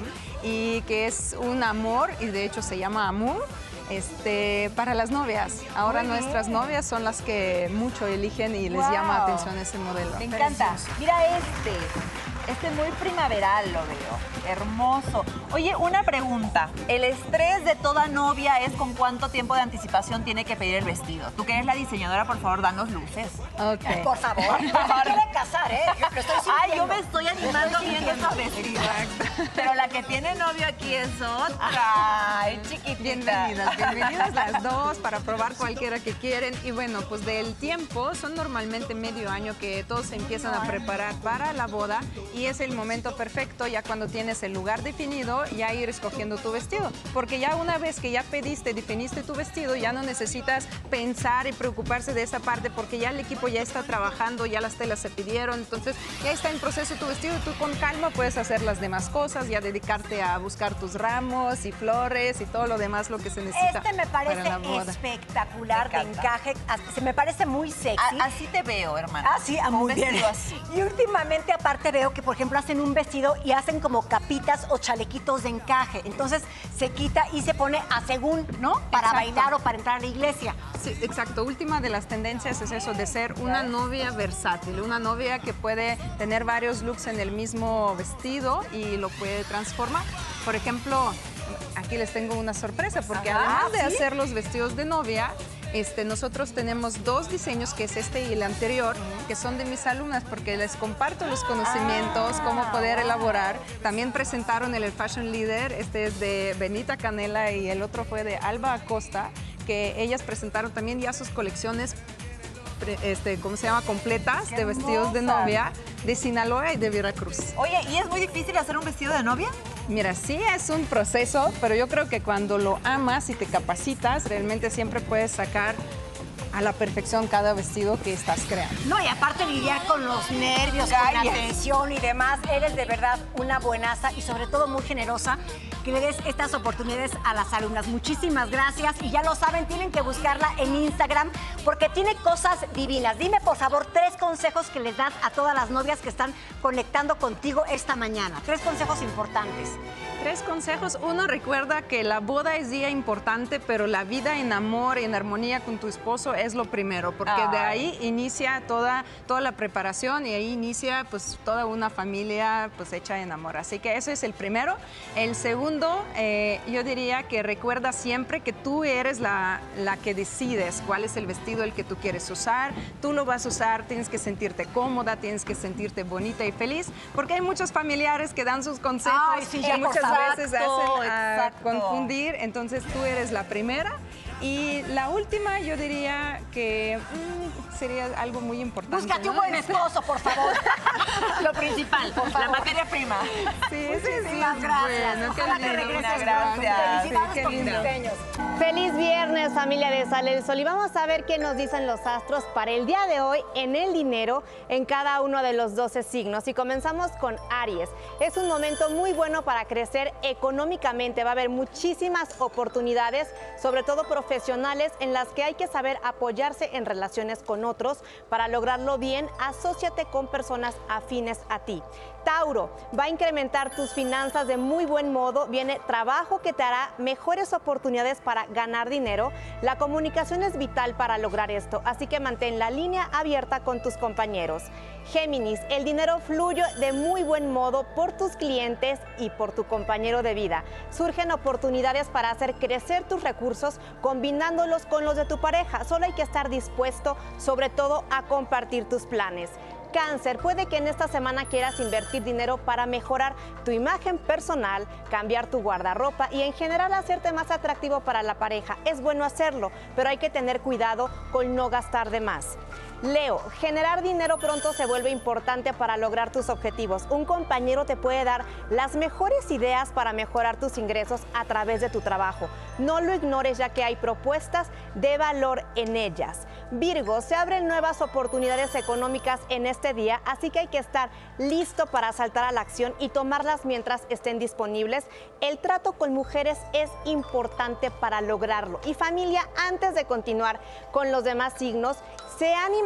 Speaker 14: y que es un amor, y de hecho se llama Amour. Este, para las novias. Ahora
Speaker 1: Muy bien.
Speaker 14: nuestras novias son las que mucho eligen y les
Speaker 1: Wow.
Speaker 14: llama atención ese modelo.
Speaker 1: Me encanta. Mira este. Este muy primaveral lo veo. Hermoso. Oye, una pregunta. El estrés de toda novia es con cuánto tiempo de anticipación tiene que pedir el vestido. Tú que eres la diseñadora, por favor, danos luces.
Speaker 9: Okay. Por favor. No se quiere casar, ¿eh? Yo lo estoy
Speaker 1: Ay, yo me estoy animando viendo esos vestidos. Pero la que tiene novio aquí es otra. Ay, chiquitita.
Speaker 14: Bienvenidas, bienvenidas las dos para probar cualquiera que quieren. Y bueno, pues del tiempo, son normalmente medio año que todos se empiezan a preparar para la boda y es el momento perfecto ya cuando tienes el lugar definido, ya ir escogiendo tu vestido. Porque ya una vez que ya pediste, definiste tu vestido, ya no necesitas pensar y preocuparse de esa parte porque ya el equipo ya está trabajando, ya las telas se pidieron, entonces ya está en proceso tu vestido y tú con calma puedes hacer las demás cosas, ya dedicarte a buscar tus ramos y flores y todo lo demás lo que se necesita.
Speaker 9: Este me parece
Speaker 14: para la boda.
Speaker 9: espectacular, de encaje, se me parece muy sexy.
Speaker 1: A, así te veo, hermana.
Speaker 9: Ah, sí, ah, muy bien. Así. Y últimamente aparte veo que, por ejemplo, hacen un vestido y hacen como capitas o chalequitos de encaje. Entonces se quita y se pone a según, ¿no? Para
Speaker 14: Exacto.
Speaker 9: bailar o para entrar a la iglesia.
Speaker 14: Sí, exacto. Última de las tendencias es eso de ser una novia versátil, una novia que puede tener varios looks en el mismo vestido y lo puede transformar. Por ejemplo, aquí les tengo una sorpresa porque
Speaker 9: Ajá,
Speaker 14: además de
Speaker 9: ¿sí?
Speaker 14: hacer los vestidos de novia, Este, nosotros tenemos dos diseños, que es este y el anterior, que son de mis alumnas, porque les comparto los conocimientos,
Speaker 9: Ah,
Speaker 14: cómo poder elaborar. También presentaron el Fashion Leader, este es de Benita Canela y el otro fue de Alba Acosta, que ellas presentaron también ya sus colecciones, este, ¿cómo se llama? Completas, de vestidos de novia, de Sinaloa y de Veracruz.
Speaker 1: Oye, ¿y es muy difícil hacer un vestido de novia?
Speaker 14: Mira, sí es un proceso, pero yo creo que cuando lo amas y te capacitas, realmente siempre puedes sacar a la perfección cada vestido que estás creando.
Speaker 9: No, y aparte lidiar con los nervios,
Speaker 14: Ay,
Speaker 9: con la
Speaker 14: ya.
Speaker 9: tensión y demás, eres de verdad una buenaza y sobre todo muy generosa que le des estas oportunidades a las alumnas. Muchísimas gracias y ya lo saben, tienen que buscarla en Instagram porque tiene cosas divinas. Dime por favor tres consejos que les das a todas las novias que están conectando contigo esta mañana. Tres consejos importantes.
Speaker 14: Tres consejos. Uno, recuerda que la boda es día importante, pero la vida en amor, en armonía con tu esposo es lo primero, porque
Speaker 1: Ay.
Speaker 14: de ahí inicia toda, toda la preparación y ahí inicia pues toda una familia pues hecha en amor. Así que eso es el primero. El segundo, eh, yo diría que recuerda siempre que tú eres la, la que decides cuál es el vestido el que tú quieres usar. Tú lo vas a usar, tienes que sentirte cómoda, tienes que sentirte bonita y feliz, porque hay muchos familiares que dan sus consejos
Speaker 9: Ay, sí, ya,
Speaker 14: y muchas
Speaker 9: por favor.
Speaker 14: veces hacen a
Speaker 1: Exacto.
Speaker 14: confundir, entonces tú eres la primera. Y la última, yo diría que mm, sería algo muy importante.
Speaker 9: Búscate
Speaker 14: ¿no?
Speaker 9: un buen esposo, por favor.
Speaker 1: Lo principal,
Speaker 9: Por favor.
Speaker 1: la materia prima.
Speaker 14: Sí, sí, sí.
Speaker 9: Muchísimas gracias.
Speaker 14: Bueno, qué
Speaker 9: Ojalá que
Speaker 14: lindo.
Speaker 9: regreses
Speaker 1: Gracias.
Speaker 9: pronto. Felicidades
Speaker 14: Sí, qué
Speaker 9: por tus
Speaker 14: lindo.
Speaker 9: diseños.
Speaker 15: Feliz viernes, familia de Sale el Sol. Y vamos a ver qué nos dicen los astros para el día de hoy en el dinero en cada uno de los doce signos. Y comenzamos con Aries. Es un momento muy bueno para crecer económicamente. Va a haber muchísimas oportunidades, sobre todo profesionales, en las que hay que saber apoyarse en relaciones con otros. Para lograrlo bien, asóciate con personas afines a ti. Tauro, va a incrementar tus finanzas de muy buen modo. Viene trabajo que te hará mejores oportunidades para ganar dinero. La comunicación es vital para lograr esto, así que mantén la línea abierta con tus compañeros. Géminis, el dinero fluye de muy buen modo por tus clientes y por tu compañero de vida. Surgen oportunidades para hacer crecer tus recursos combinándolos con los de tu pareja. Solo hay que estar dispuesto, sobre todo, a compartir tus planes. Cáncer, puede que en esta semana quieras invertir dinero para mejorar tu imagen personal, cambiar tu guardarropa y en general hacerte más atractivo para la pareja. Es bueno hacerlo, pero hay que tener cuidado con no gastar de más. Leo, generar dinero pronto se vuelve importante para lograr tus objetivos. Un compañero te puede dar las mejores ideas para mejorar tus ingresos a través de tu trabajo. No lo ignores, ya que hay propuestas de valor en ellas. Virgo, se abren nuevas oportunidades económicas en este día, así que hay que estar listo para saltar a la acción y tomarlas mientras estén disponibles. El trato con mujeres es importante para lograrlo. Y familia, antes de continuar con los demás signos, se anima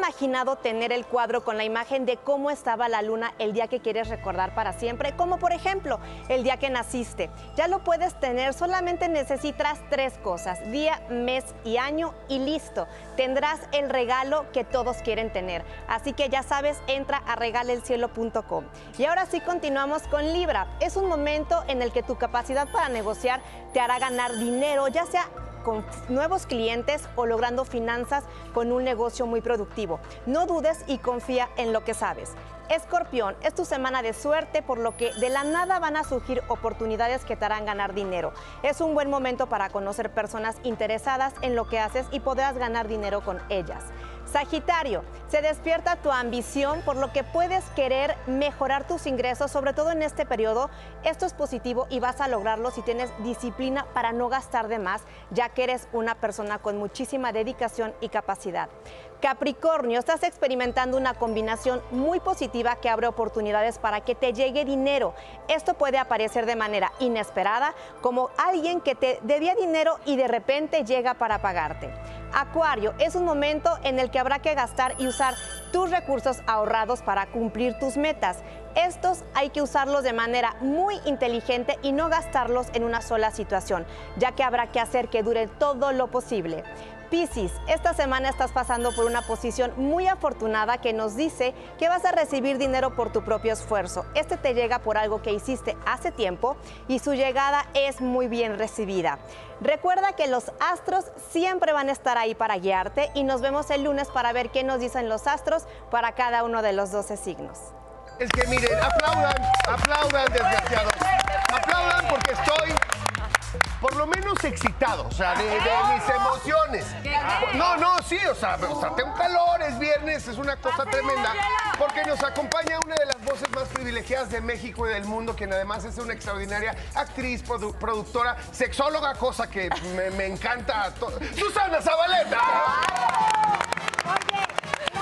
Speaker 15: imaginado tener el cuadro con la imagen de cómo estaba la luna el día que quieres recordar para siempre? Como por ejemplo, el día que naciste. Ya lo puedes tener, solamente necesitas tres cosas: día, mes y año, y listo. Tendrás el regalo que todos quieren tener. Así que ya sabes, entra a regala el cielo punto com. Y ahora sí continuamos con Libra. Es un momento en el que tu capacidad para negociar te hará ganar dinero, ya sea con nuevos clientes o logrando finanzas con un negocio muy productivo. No dudes y confía en lo que sabes. Escorpión, es tu semana de suerte, por lo que de la nada van a surgir oportunidades que te harán ganar dinero. Es un buen momento para conocer personas interesadas en lo que haces y podrás ganar dinero con ellas. Sagitario, se despierta tu ambición, por lo que puedes querer mejorar tus ingresos, sobre todo en este periodo. Esto es positivo y vas a lograrlo si tienes disciplina para no gastar de más, ya que eres una persona con muchísima dedicación y capacidad. Capricornio, estás experimentando una combinación muy positiva que abre oportunidades para que te llegue dinero. Esto puede aparecer de manera inesperada, como alguien que te debía dinero y de repente llega para pagarte. Acuario, es un momento en el que habrá que gastar y usar tus recursos ahorrados para cumplir tus metas. Estos hay que usarlos de manera muy inteligente y no gastarlos en una sola situación, ya que habrá que hacer que dure todo lo posible. Piscis, esta semana estás pasando por una posición muy afortunada que nos dice que vas a recibir dinero por tu propio esfuerzo. Este te llega por algo que hiciste hace tiempo y su llegada es muy bien recibida. Recuerda que los astros siempre van a estar ahí para guiarte, y nos vemos el lunes para ver qué nos dicen los astros para cada uno de los doce signos.
Speaker 22: Es que miren, aplaudan, aplaudan, desgraciados. Aplaudan porque estoy por lo menos excitado, o sea, de, de mis emociones. No, no, sí, o sea, o sea, tengo calor, es viernes, es una cosa tremenda, porque nos acompaña una de las voces más privilegiadas de México y del mundo, quien además es una extraordinaria actriz, produ productora, sexóloga, cosa que me, me encanta. ¡Susana Zabaleta!
Speaker 9: Oye,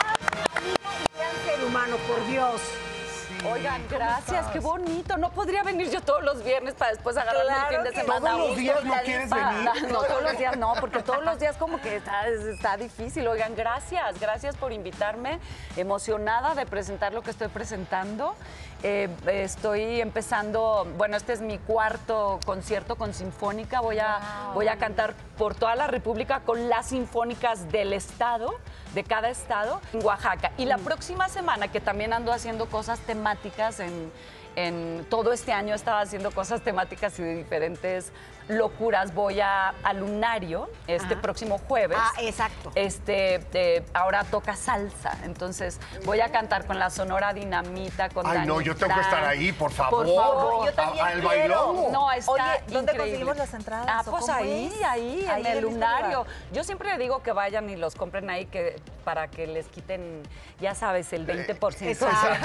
Speaker 9: gran ser humano, por Dios.
Speaker 13: Oigan, gracias, qué bonito. No podría venir yo todos los viernes para después agarrarme claro el fin de semana.
Speaker 22: ¿Todos los días no quieres venir?
Speaker 13: No, todos los días no, porque todos los días como que está, está difícil. Oigan, gracias, gracias por invitarme. Emocionada de presentar lo que estoy presentando. Eh, estoy empezando, bueno, este es mi cuarto concierto con Sinfónica. Voy a, wow. voy a cantar por toda la República con las sinfónicas del estado, de cada estado, en Oaxaca. Y la mm. próxima semana, que también ando haciendo cosas temáticas en, en todo este año, estaba haciendo cosas temáticas y de diferentes locuras. Voy a, a Lunario este Ajá. próximo jueves.
Speaker 9: Ah, exacto.
Speaker 13: Este, eh, ahora toca salsa, entonces voy a cantar con la Sonora Dinamita, con
Speaker 22: Ay,
Speaker 13: Dani
Speaker 22: no, yo tengo
Speaker 13: Fran.
Speaker 22: que estar ahí, por favor.
Speaker 13: Por favor.
Speaker 9: Yo también
Speaker 22: ¿Al
Speaker 9: quiero.
Speaker 22: bailongo?
Speaker 13: No, está
Speaker 1: Oye, ¿dónde
Speaker 13: increíble.
Speaker 1: conseguimos las entradas?
Speaker 13: Ah, pues ahí,
Speaker 1: es?
Speaker 13: ahí,
Speaker 1: ahí,
Speaker 13: en el Lunario.
Speaker 1: Lugar.
Speaker 13: Yo siempre le digo que vayan y los compren ahí, que para que les quiten, ya sabes, el veinte por ciento.
Speaker 9: Exacto.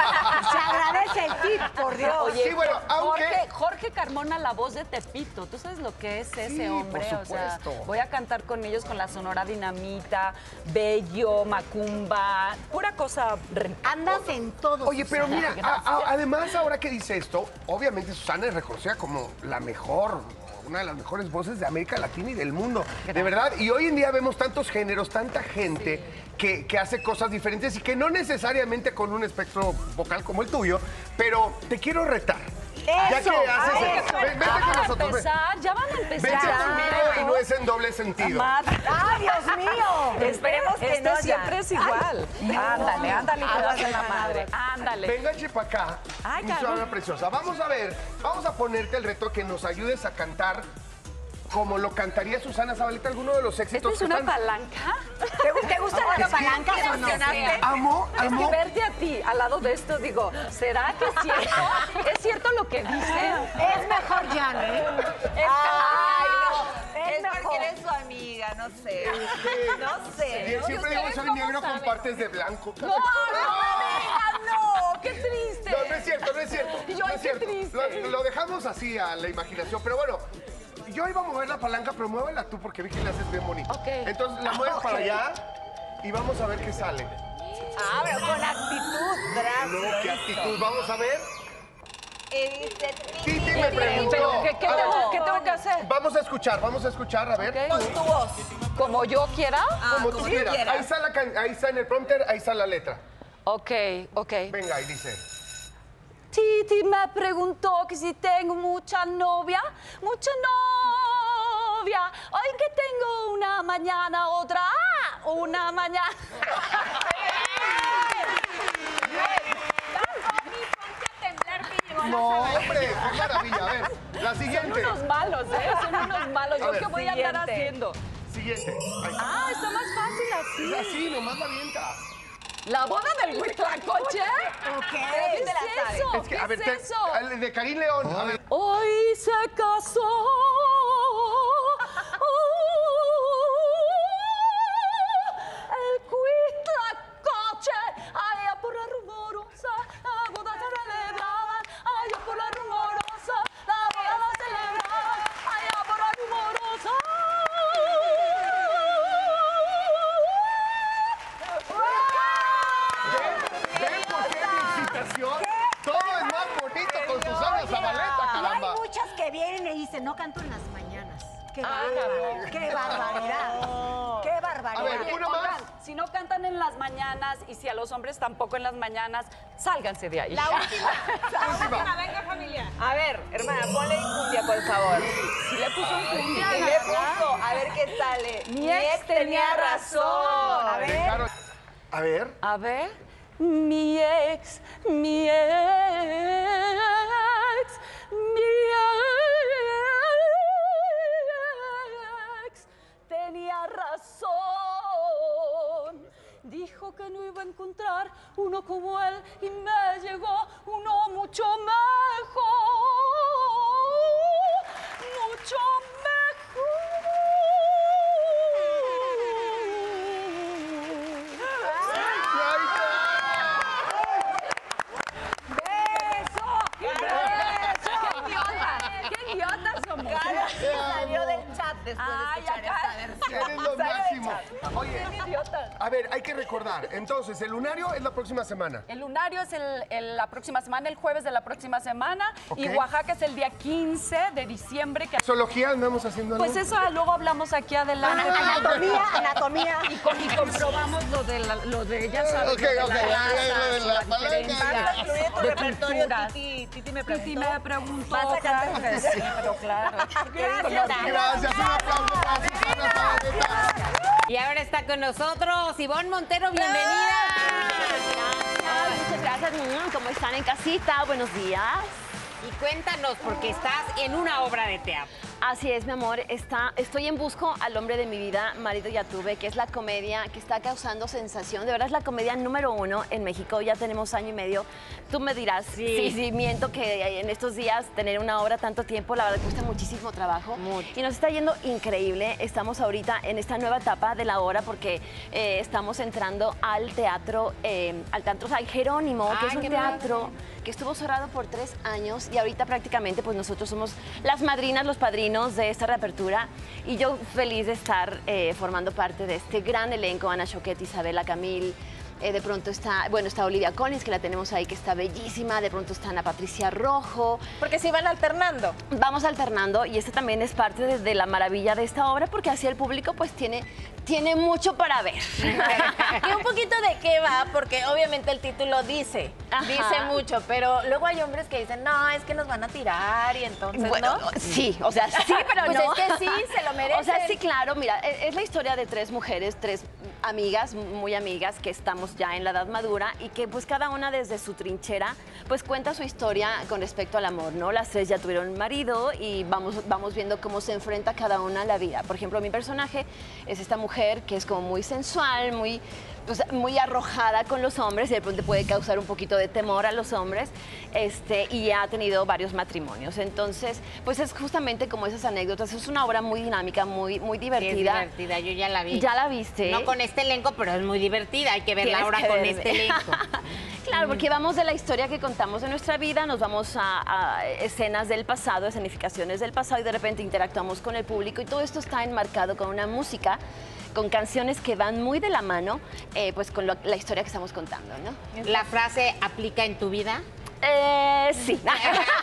Speaker 9: Se agradece el tip, por Dios.
Speaker 13: Oye,
Speaker 22: sí, bueno, aunque...
Speaker 13: Jorge, Jorge Carmona, la voz de Tepito. ¿Tú sabes lo que es ese
Speaker 22: sí,
Speaker 13: hombre?
Speaker 22: por
Speaker 13: O sea,
Speaker 22: supuesto.
Speaker 13: voy a cantar con ellos con la Sonora Dinamita, Bello, Macumba, pura cosa rica.
Speaker 9: Andas en todo.
Speaker 22: Oye, pero mira, a, a, además ahora que dice esto, obviamente Susana es reconocida como la mejor, una de las mejores voces de América Latina y del mundo, Gracias. de verdad. Y hoy en día vemos tantos géneros, tanta gente sí. que, que hace cosas diferentes y que no necesariamente con un espectro vocal como el tuyo, pero te quiero retar.
Speaker 9: Eso,
Speaker 22: ya que haces
Speaker 9: ay,
Speaker 22: eso,
Speaker 9: eso.
Speaker 22: vete
Speaker 13: Ya
Speaker 22: con
Speaker 13: van a
Speaker 22: nosotros.
Speaker 13: empezar, ya van a empezar.
Speaker 22: Vete
Speaker 13: Ya.
Speaker 22: conmigo y no es en doble sentido.
Speaker 9: ¡Ay, Dios mío!
Speaker 13: Esperemos que
Speaker 1: Este
Speaker 13: no
Speaker 1: siempre
Speaker 13: ya.
Speaker 1: es igual.
Speaker 13: Ay, ándale, ándale,
Speaker 1: Aguas
Speaker 13: aguas
Speaker 1: de
Speaker 13: de la
Speaker 1: la
Speaker 13: madre. Ándale.
Speaker 22: Vénganse para acá,
Speaker 13: Ay,
Speaker 22: mi
Speaker 13: cabrón.
Speaker 22: Susana preciosa. Vamos a ver, vamos a ponerte el reto que nos ayudes a cantar como lo cantaría Susana Zabaleta, alguno de los éxitos
Speaker 13: ¿Esta es
Speaker 22: que
Speaker 13: una
Speaker 22: están...
Speaker 13: palanca?
Speaker 9: ¿Te, te gustan las palancas o no?
Speaker 22: Amo,
Speaker 13: Es
Speaker 22: amo.
Speaker 13: que verte a ti al lado de esto, digo, ¿será que es cierto? ¿Es cierto lo que dicen?
Speaker 9: Es mejor Jan, ¿eh?
Speaker 13: Es-
Speaker 9: Ay,
Speaker 1: no.
Speaker 9: es
Speaker 1: Es
Speaker 9: mejor.
Speaker 1: porque eres su amiga, no sé. No sé.
Speaker 22: Bien, siempre digo soy negro con partes de blanco.
Speaker 13: No, no me digas, no, qué triste.
Speaker 22: No, no es cierto, no es cierto.
Speaker 13: Y yo,
Speaker 22: no
Speaker 13: ay,
Speaker 22: es
Speaker 13: qué
Speaker 22: cierto.
Speaker 13: triste.
Speaker 22: Lo, lo dejamos así a la imaginación, pero bueno. Yo iba a mover la palanca, pero muévela tú porque vi que la haces bien bonito.
Speaker 13: Ok.
Speaker 22: Entonces la mueves para allá y vamos a ver qué sale.
Speaker 1: Ah, pero con actitud, gracias.
Speaker 22: No, qué actitud. Vamos a ver.
Speaker 1: Eh,
Speaker 22: Titi me preguntó.
Speaker 13: Pero, ¿qué, qué,
Speaker 22: A ver,
Speaker 13: tengo, ¿qué tengo que hacer?
Speaker 22: Vamos a escuchar, vamos a escuchar, a ver.
Speaker 13: Okay. Con tu voz. ¿Como yo quiera?
Speaker 22: Ah, como tú quieras. quieras. Ahí está, la can... ahí está en el prompter, ahí está la letra.
Speaker 13: Ok, ok.
Speaker 22: Venga, ahí dice.
Speaker 13: Titi me preguntó que si tengo mucha novia, mucha novia. Hoy que tengo una mañana, otra, ah, una mañana.
Speaker 22: No, hombre, qué maravilla. A ver, la siguiente.
Speaker 13: Son unos malos, ¿eh? Son unos malos. ¿Yo
Speaker 22: A ver,
Speaker 13: qué voy a andar
Speaker 22: siguiente.
Speaker 13: haciendo?
Speaker 22: Siguiente. Ahí está.
Speaker 13: Ah, está más fácil así.
Speaker 22: Es así, nomás la avienta.
Speaker 13: ¿La boda del huitlacoche?
Speaker 22: ¿Qué?
Speaker 13: ¿Qué es eso?
Speaker 22: Es que,
Speaker 13: ¿Qué
Speaker 22: a ver,
Speaker 13: es
Speaker 22: te-
Speaker 13: eso?
Speaker 22: al- de Karim León. A ver.
Speaker 13: Hoy se casó. El huitlacoche. Allá por la rumorosa, la boda se celebraba. Allá por la rumorosa, la boda la celebraba. Allá por la rumorosa.
Speaker 22: ¿Ven por qué mi excitación? Todo es más bonito con Susana Zabaleta,
Speaker 9: Y
Speaker 22: caramba.
Speaker 9: hay muchas que vienen y dicen, no canto en las mañanas. ¡Qué
Speaker 13: Ah,
Speaker 9: bárbaro!
Speaker 13: no.
Speaker 9: ¡Qué barbaridad! ¡Qué barbaridad!
Speaker 13: Oye, oigan, si no cantan en las mañanas y si a los hombres tampoco en las mañanas, sálganse de ahí.
Speaker 1: La última. La última, venga, familia. A ver, hermana, ponle cumbia, por favor.
Speaker 13: Si le puso un cumbia,
Speaker 1: Sí, le puso. A ver qué sale.
Speaker 13: Mi ex tenía razón.
Speaker 1: A ver.
Speaker 22: A ver.
Speaker 13: A ver. Mi ex, mi ex, mi ex tenía razón. Dijo que no iba a encontrar uno como él y me llegó uno mucho mejor, mucho ¡Qué idiotas somos!
Speaker 1: Cara, salió del chat después
Speaker 13: Ay,
Speaker 1: de escuchar
Speaker 13: acá.
Speaker 1: esta versión.
Speaker 22: Eres lo
Speaker 1: Salió del
Speaker 22: máximo.
Speaker 1: chat.
Speaker 22: Oye,
Speaker 1: Qué idiotas.
Speaker 22: a ver, hay que recordar. Entonces, el lunario es la próxima semana.
Speaker 13: El lunario es el, el- la próxima semana, el jueves de la próxima semana.
Speaker 22: Ok.
Speaker 13: Y Oaxaca es el día quince de diciembre. Que...
Speaker 22: ¿Zoología andamos haciendo algo?
Speaker 13: Pues eso luego hablamos aquí adelante.
Speaker 9: Anatomía, anatomía.
Speaker 13: Y, con- y comprobamos lo de, la, lo de ya sabes,
Speaker 22: Ok,
Speaker 13: lo de
Speaker 22: ok,
Speaker 13: las
Speaker 22: lo de
Speaker 13: razas,
Speaker 22: la
Speaker 13: las
Speaker 22: palanca.
Speaker 13: diferencias
Speaker 1: Vas a incluir tu
Speaker 13: de
Speaker 1: repertorio,
Speaker 13: culturas.
Speaker 1: Titi, Titi me
Speaker 13: Titi
Speaker 1: preguntó.
Speaker 13: me preguntó.
Speaker 1: Vas a cantar.
Speaker 13: claro, sí, pero claro.
Speaker 1: Gracias.
Speaker 22: Gracias, un aplauso para Susana Zabaleta.
Speaker 4: Y ahora está con nosotros Ivonne Montero, bienvenida.
Speaker 16: Ay, muchas gracias. Mm, ¿Cómo están en casita? Buenos días.
Speaker 4: Y cuéntanos, porque estás en una obra de teatro.
Speaker 16: Así es, mi amor. Está, estoy en Busco al hombre de mi vida, marido ya tuve, que es la comedia que está causando sensación. De verdad es la comedia número uno en México. Ya tenemos año y medio. Tú me dirás,
Speaker 4: Sí.
Speaker 16: sí, sí, miento que en estos días tener una obra tanto tiempo, la verdad cuesta muchísimo trabajo.
Speaker 4: Mucho.
Speaker 16: Y nos está yendo increíble. Estamos ahorita en esta nueva etapa de la obra porque eh, estamos entrando al teatro, eh, al Teatro San Jerónimo, que
Speaker 4: Ay,
Speaker 16: es un
Speaker 4: qué
Speaker 16: teatro que estuvo cerrado por tres años y ahorita prácticamente pues nosotros somos las madrinas, los padrinos de esta reapertura y yo feliz de estar eh, formando parte de este gran elenco, Ana Choquet, Isabela Camil. Eh, de pronto está, bueno, está Olivia Collins, que la tenemos ahí, que está bellísima. De pronto está Ana Patricia Rojo.
Speaker 2: Porque se van alternando.
Speaker 16: Vamos alternando y esta también es parte de, de la maravilla de esta obra porque así el público pues tiene, tiene mucho para ver.
Speaker 2: Y un poquito de qué va, porque obviamente el título dice,
Speaker 16: Ajá.
Speaker 2: dice mucho, pero luego hay hombres que dicen, no, es que nos van a tirar y entonces,
Speaker 16: Bueno,
Speaker 2: ¿no?
Speaker 16: sí, o sea, sí, pero
Speaker 2: pues
Speaker 16: no.
Speaker 2: es que sí, se lo merecen.
Speaker 16: O sea, sí, claro, mira, es, es la historia de tres mujeres, tres amigas, muy amigas, que estamos ya en la edad madura y que pues cada una desde su trinchera pues cuenta su historia con respecto al amor, ¿no? Las tres ya tuvieron marido y vamos, vamos viendo cómo se enfrenta cada una a la vida. Por ejemplo, mi personaje es esta mujer que es como muy sensual, muy... Pues, muy arrojada con los hombres y de pronto puede causar un poquito de temor a los hombres este, y ha tenido varios matrimonios. Entonces, pues es justamente como esas anécdotas. Es una obra muy dinámica, muy, muy divertida.
Speaker 4: Es divertida, yo ya la vi.
Speaker 16: ¿Ya la viste?
Speaker 4: No con este elenco, pero es muy divertida. Hay que verla
Speaker 16: Tienes
Speaker 4: ahora
Speaker 16: que
Speaker 4: con
Speaker 16: verme.
Speaker 4: este elenco.
Speaker 16: Claro, porque vamos de la historia que contamos de nuestra vida, nos vamos a, a escenas del pasado, escenificaciones del pasado y de repente interactuamos con el público y todo esto está enmarcado con una música, con canciones que van muy de la mano, eh, pues con lo- la historia que estamos contando, ¿no?
Speaker 4: ¿La frase aplica en tu vida?
Speaker 16: Eh, sí.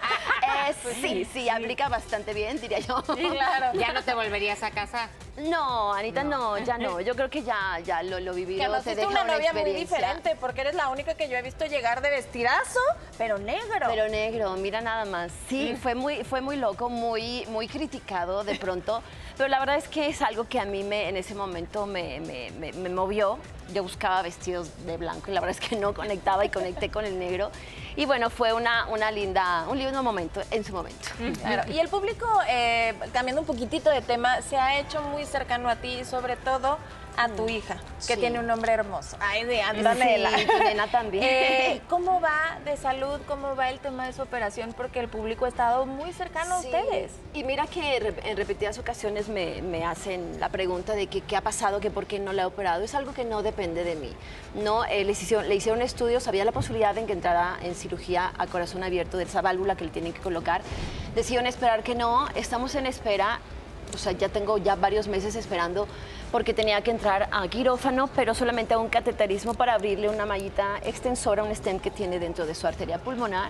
Speaker 16: Eh, sí, sí, aplica bastante bien, diría yo.
Speaker 4: Sí, claro. ¿Ya no te volverías a casar?
Speaker 16: No, Anita, no, ya no. Yo creo que ya, ya lo, lo vivido
Speaker 2: Que además
Speaker 16: te
Speaker 2: fuiste
Speaker 16: deja
Speaker 2: una novia muy
Speaker 16: experiencia.
Speaker 2: diferente, porque eres la única que yo he visto llegar de vestidazo, pero negro.
Speaker 16: Pero negro, mira nada más. Sí, fue muy, fue muy loco, muy, muy criticado de pronto, pero la verdad es que es algo que a mí me, en ese momento me, me, me, me movió. Yo buscaba vestidos de blanco y la verdad es que no conectaba y conecté con el negro. Y bueno, fue una, una linda, un lindo momento en su momento.
Speaker 2: Claro. Y el público, eh, cambiando un poquitito de tema, se ha hecho muy cercano a ti, sobre todo a tu hija, que
Speaker 16: Sí.
Speaker 2: tiene un nombre hermoso. Ay, de Antonella.
Speaker 16: Sí, tu nena también.
Speaker 2: Eh, ¿Cómo va de salud? ¿Cómo va el tema de su operación? Porque el público ha estado muy cercano
Speaker 16: Sí.
Speaker 2: a ustedes.
Speaker 16: Y mira que re- en repetidas ocasiones me, me hacen la pregunta de que qué ha pasado, que por qué no la he operado. Es algo que no depende de mí. No, eh, le, hicieron, le hicieron estudios, había la posibilidad de que entrara en cirugía a corazón abierto de esa válvula que le tienen que colocar. Decidieron esperar que no, estamos en espera. O sea, ya tengo ya varios meses esperando porque tenía que entrar a quirófano, pero solamente a un cateterismo para abrirle una mallita extensora, un stent que tiene dentro de su arteria pulmonar.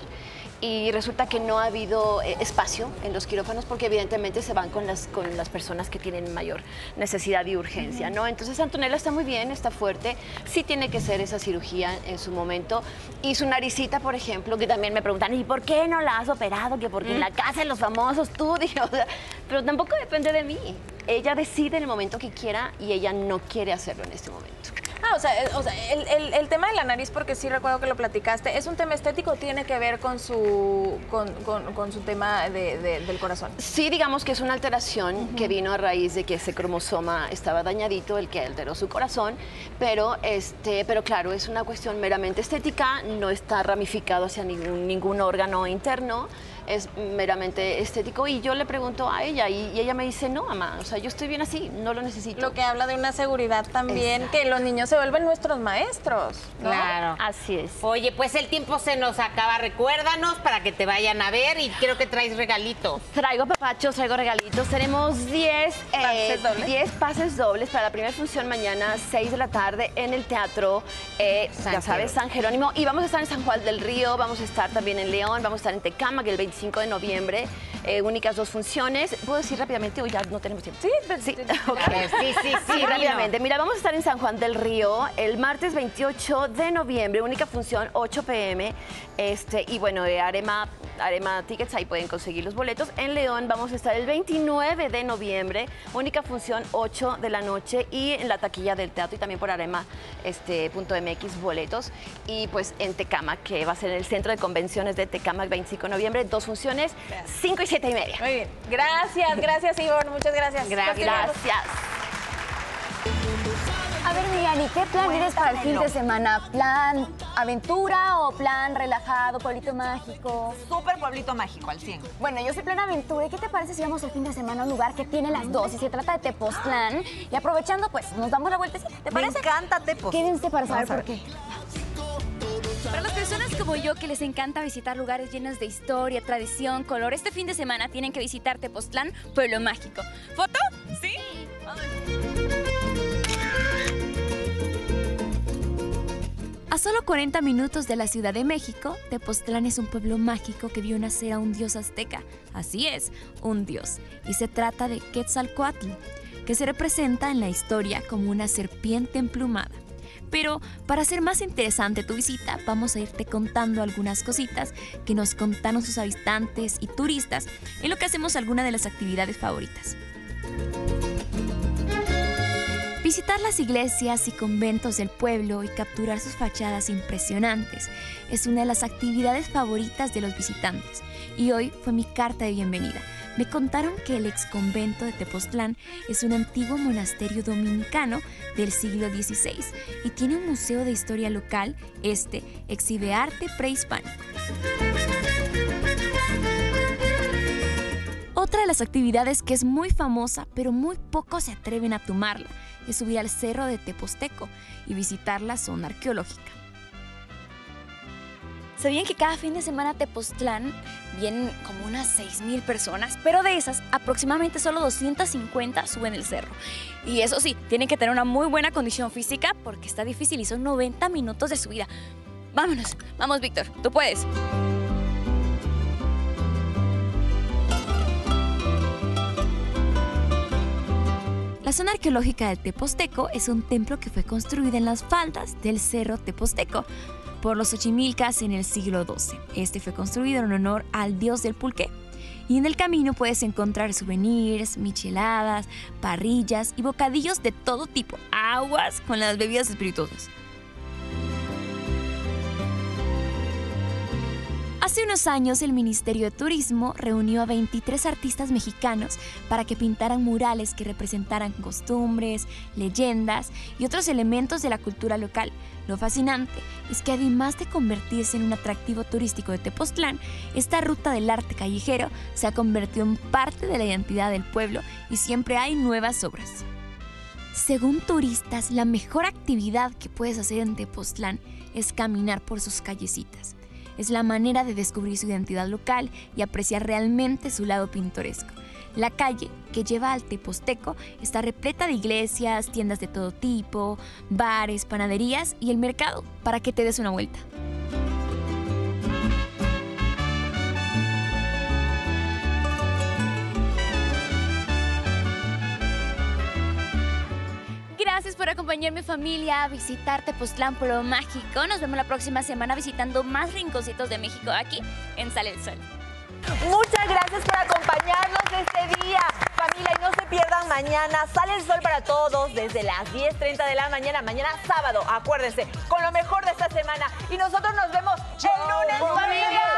Speaker 16: Y resulta que no ha habido eh, espacio en los quirófanos porque evidentemente se van con las, con las personas que tienen mayor necesidad y urgencia, ¿no? Entonces Antonella está muy bien, está fuerte, sí tiene que ser esa cirugía en su momento. Y su naricita, por ejemplo, que también me preguntan, ¿y por qué no la has operado? Que porque en la casa de los famosos tú, dije, o sea, pero tampoco depende de mí. Ella decide en el momento que quiera y ella no quiere hacerlo en este momento.
Speaker 2: Ah, o sea, el, o sea, el, el- el tema de la nariz, porque sí recuerdo que lo platicaste, ¿es un tema estético o tiene que ver con su, con, con- con su tema de- de- del corazón?
Speaker 16: Sí, digamos que es una alteración que vino a raíz de que ese cromosoma estaba dañadito, el que alteró su corazón, pero, este, pero claro, es una cuestión meramente estética, no está ramificado hacia ningún, ningún órgano interno, es meramente estético y yo le pregunto a ella y, y ella me dice, no, mamá, o sea, yo estoy bien así, no lo necesito.
Speaker 2: Lo que habla de una seguridad también, que los niños se vuelven nuestros maestros, ¿no?
Speaker 4: Claro.
Speaker 16: Así es.
Speaker 4: Oye, pues el tiempo se nos acaba. Recuérdanos para que te vayan a ver y creo que traes regalitos.
Speaker 16: Traigo papachos, traigo regalitos. Tenemos diez eh,
Speaker 2: ¿Pases dobles?
Speaker 16: diez pases dobles para la primera función mañana, seis de la tarde, en el teatro, eh,
Speaker 4: San
Speaker 16: ya sabes,
Speaker 4: Jerónimo.
Speaker 16: San Jerónimo. Y vamos a estar en San Juan del Río, vamos a estar también en León, vamos a estar en Tecámac el veinticinco de noviembre. Eh, únicas dos funciones. ¿Puedo decir rápidamente o ya no tenemos tiempo? Sí, sí. Ok.
Speaker 4: Sí, sí, sí,
Speaker 16: Sí,
Speaker 4: dilo.
Speaker 16: rápidamente. Mira, vamos a estar en San Juan del Río el martes veintiocho de noviembre, única función, ocho pe eme. Este, y bueno, de Arema, Arema Tickets, ahí pueden conseguir los boletos. En León vamos a estar el veintinueve de noviembre, única función, ocho de la noche. Y en la taquilla del teatro y también por Arema este, punto eme equis boletos. Y pues en Tecámac, que va a ser en el centro de convenciones de Tecámac, veinticinco de noviembre, dos funciones, cinco y siete y media.
Speaker 2: Muy bien. Gracias, gracias, Ivonne. Muchas gracias.
Speaker 16: Gracias.
Speaker 17: A ver, mi Ani, ¿qué plan tienes para el fin de semana? ¿Plan aventura o plan relajado, pueblito mágico?
Speaker 1: Súper pueblito mágico, al cien.
Speaker 17: Bueno, yo soy plan aventura. ¿Y qué te parece si vamos el fin de semana a un lugar que tiene las dos? Y se trata de Tepoztlán. Y aprovechando, pues, nos damos la vueltecita. ¿Te parece?
Speaker 1: Me encanta Tepos.
Speaker 17: Quédense para saber
Speaker 1: Vamos a
Speaker 17: por
Speaker 1: ver.
Speaker 17: qué.
Speaker 19: Para las personas como yo que les encanta visitar lugares llenos de historia, tradición, color, este fin de semana tienen que visitar Tepoztlán, pueblo mágico. ¿Foto? ¿Sí? A solo cuarenta minutos de la Ciudad de México, Tepoztlán es un pueblo mágico que vio nacer a un dios azteca. Así es, un dios. Y se trata de Quetzalcóatl, que se representa en la historia como una serpiente emplumada. Pero para hacer más interesante tu visita, vamos a irte contando algunas cositas que nos contaron sus habitantes y turistas en lo que hacemos alguna de las actividades favoritas. Visitar las iglesias y conventos del pueblo y capturar sus fachadas impresionantes es una de las actividades favoritas de los visitantes. Y hoy fue mi carta de bienvenida. Me contaron que el ex convento de Tepoztlán es un antiguo monasterio dominicano del siglo dieciséis y tiene un museo de historia local. Este exhibe arte prehispánico. Otra de las actividades que es muy famosa, pero muy pocos se atreven a tomarla, es subir al cerro de Teposteco y visitar la zona arqueológica. ¿Sabían que cada fin de semana a Tepoztlán vienen como unas seis mil personas? Pero de esas, aproximadamente solo doscientas cincuenta suben el cerro. Y eso sí, tienen que tener una muy buena condición física porque está difícil y son noventa minutos de subida. Vámonos, vamos Víctor, tú puedes. zona arqueológica del Teposteco es un templo que fue construido en las faldas del Cerro Teposteco por los Xochimilcas en el siglo doce. Este fue construido en honor al dios del pulque. Y en el camino puedes encontrar souvenirs, micheladas, parrillas y bocadillos de todo tipo. Aguas con las bebidas espirituosas. Hace unos años el Ministerio de Turismo reunió a veintitrés artistas mexicanos para que pintaran murales que representaran costumbres, leyendas y otros elementos de la cultura local. Lo fascinante es que además de convertirse en un atractivo turístico de Tepoztlán, esta ruta del arte callejero se ha convertido en parte de la identidad del pueblo y siempre hay nuevas obras. Según turistas, la mejor actividad que puedes hacer en Tepoztlán es caminar por sus callecitas. Es la manera de descubrir su identidad local y apreciar realmente su lado pintoresco. La calle que lleva al Teposteco está repleta de iglesias, tiendas de todo tipo, bares, panaderías y el mercado para que te des una vuelta. Gracias por acompañarme, familia, a visitar Tepoztlán Pueblo Mágico. Nos vemos la próxima semana visitando más rinconcitos de México aquí en Sale el Sol.
Speaker 1: Muchas gracias por acompañarnos este día, familia, y no se pierdan mañana Sale el Sol para todos desde las diez treinta de la mañana, mañana sábado, acuérdense, con lo mejor de esta semana. Y nosotros nos vemos el lunes, familia.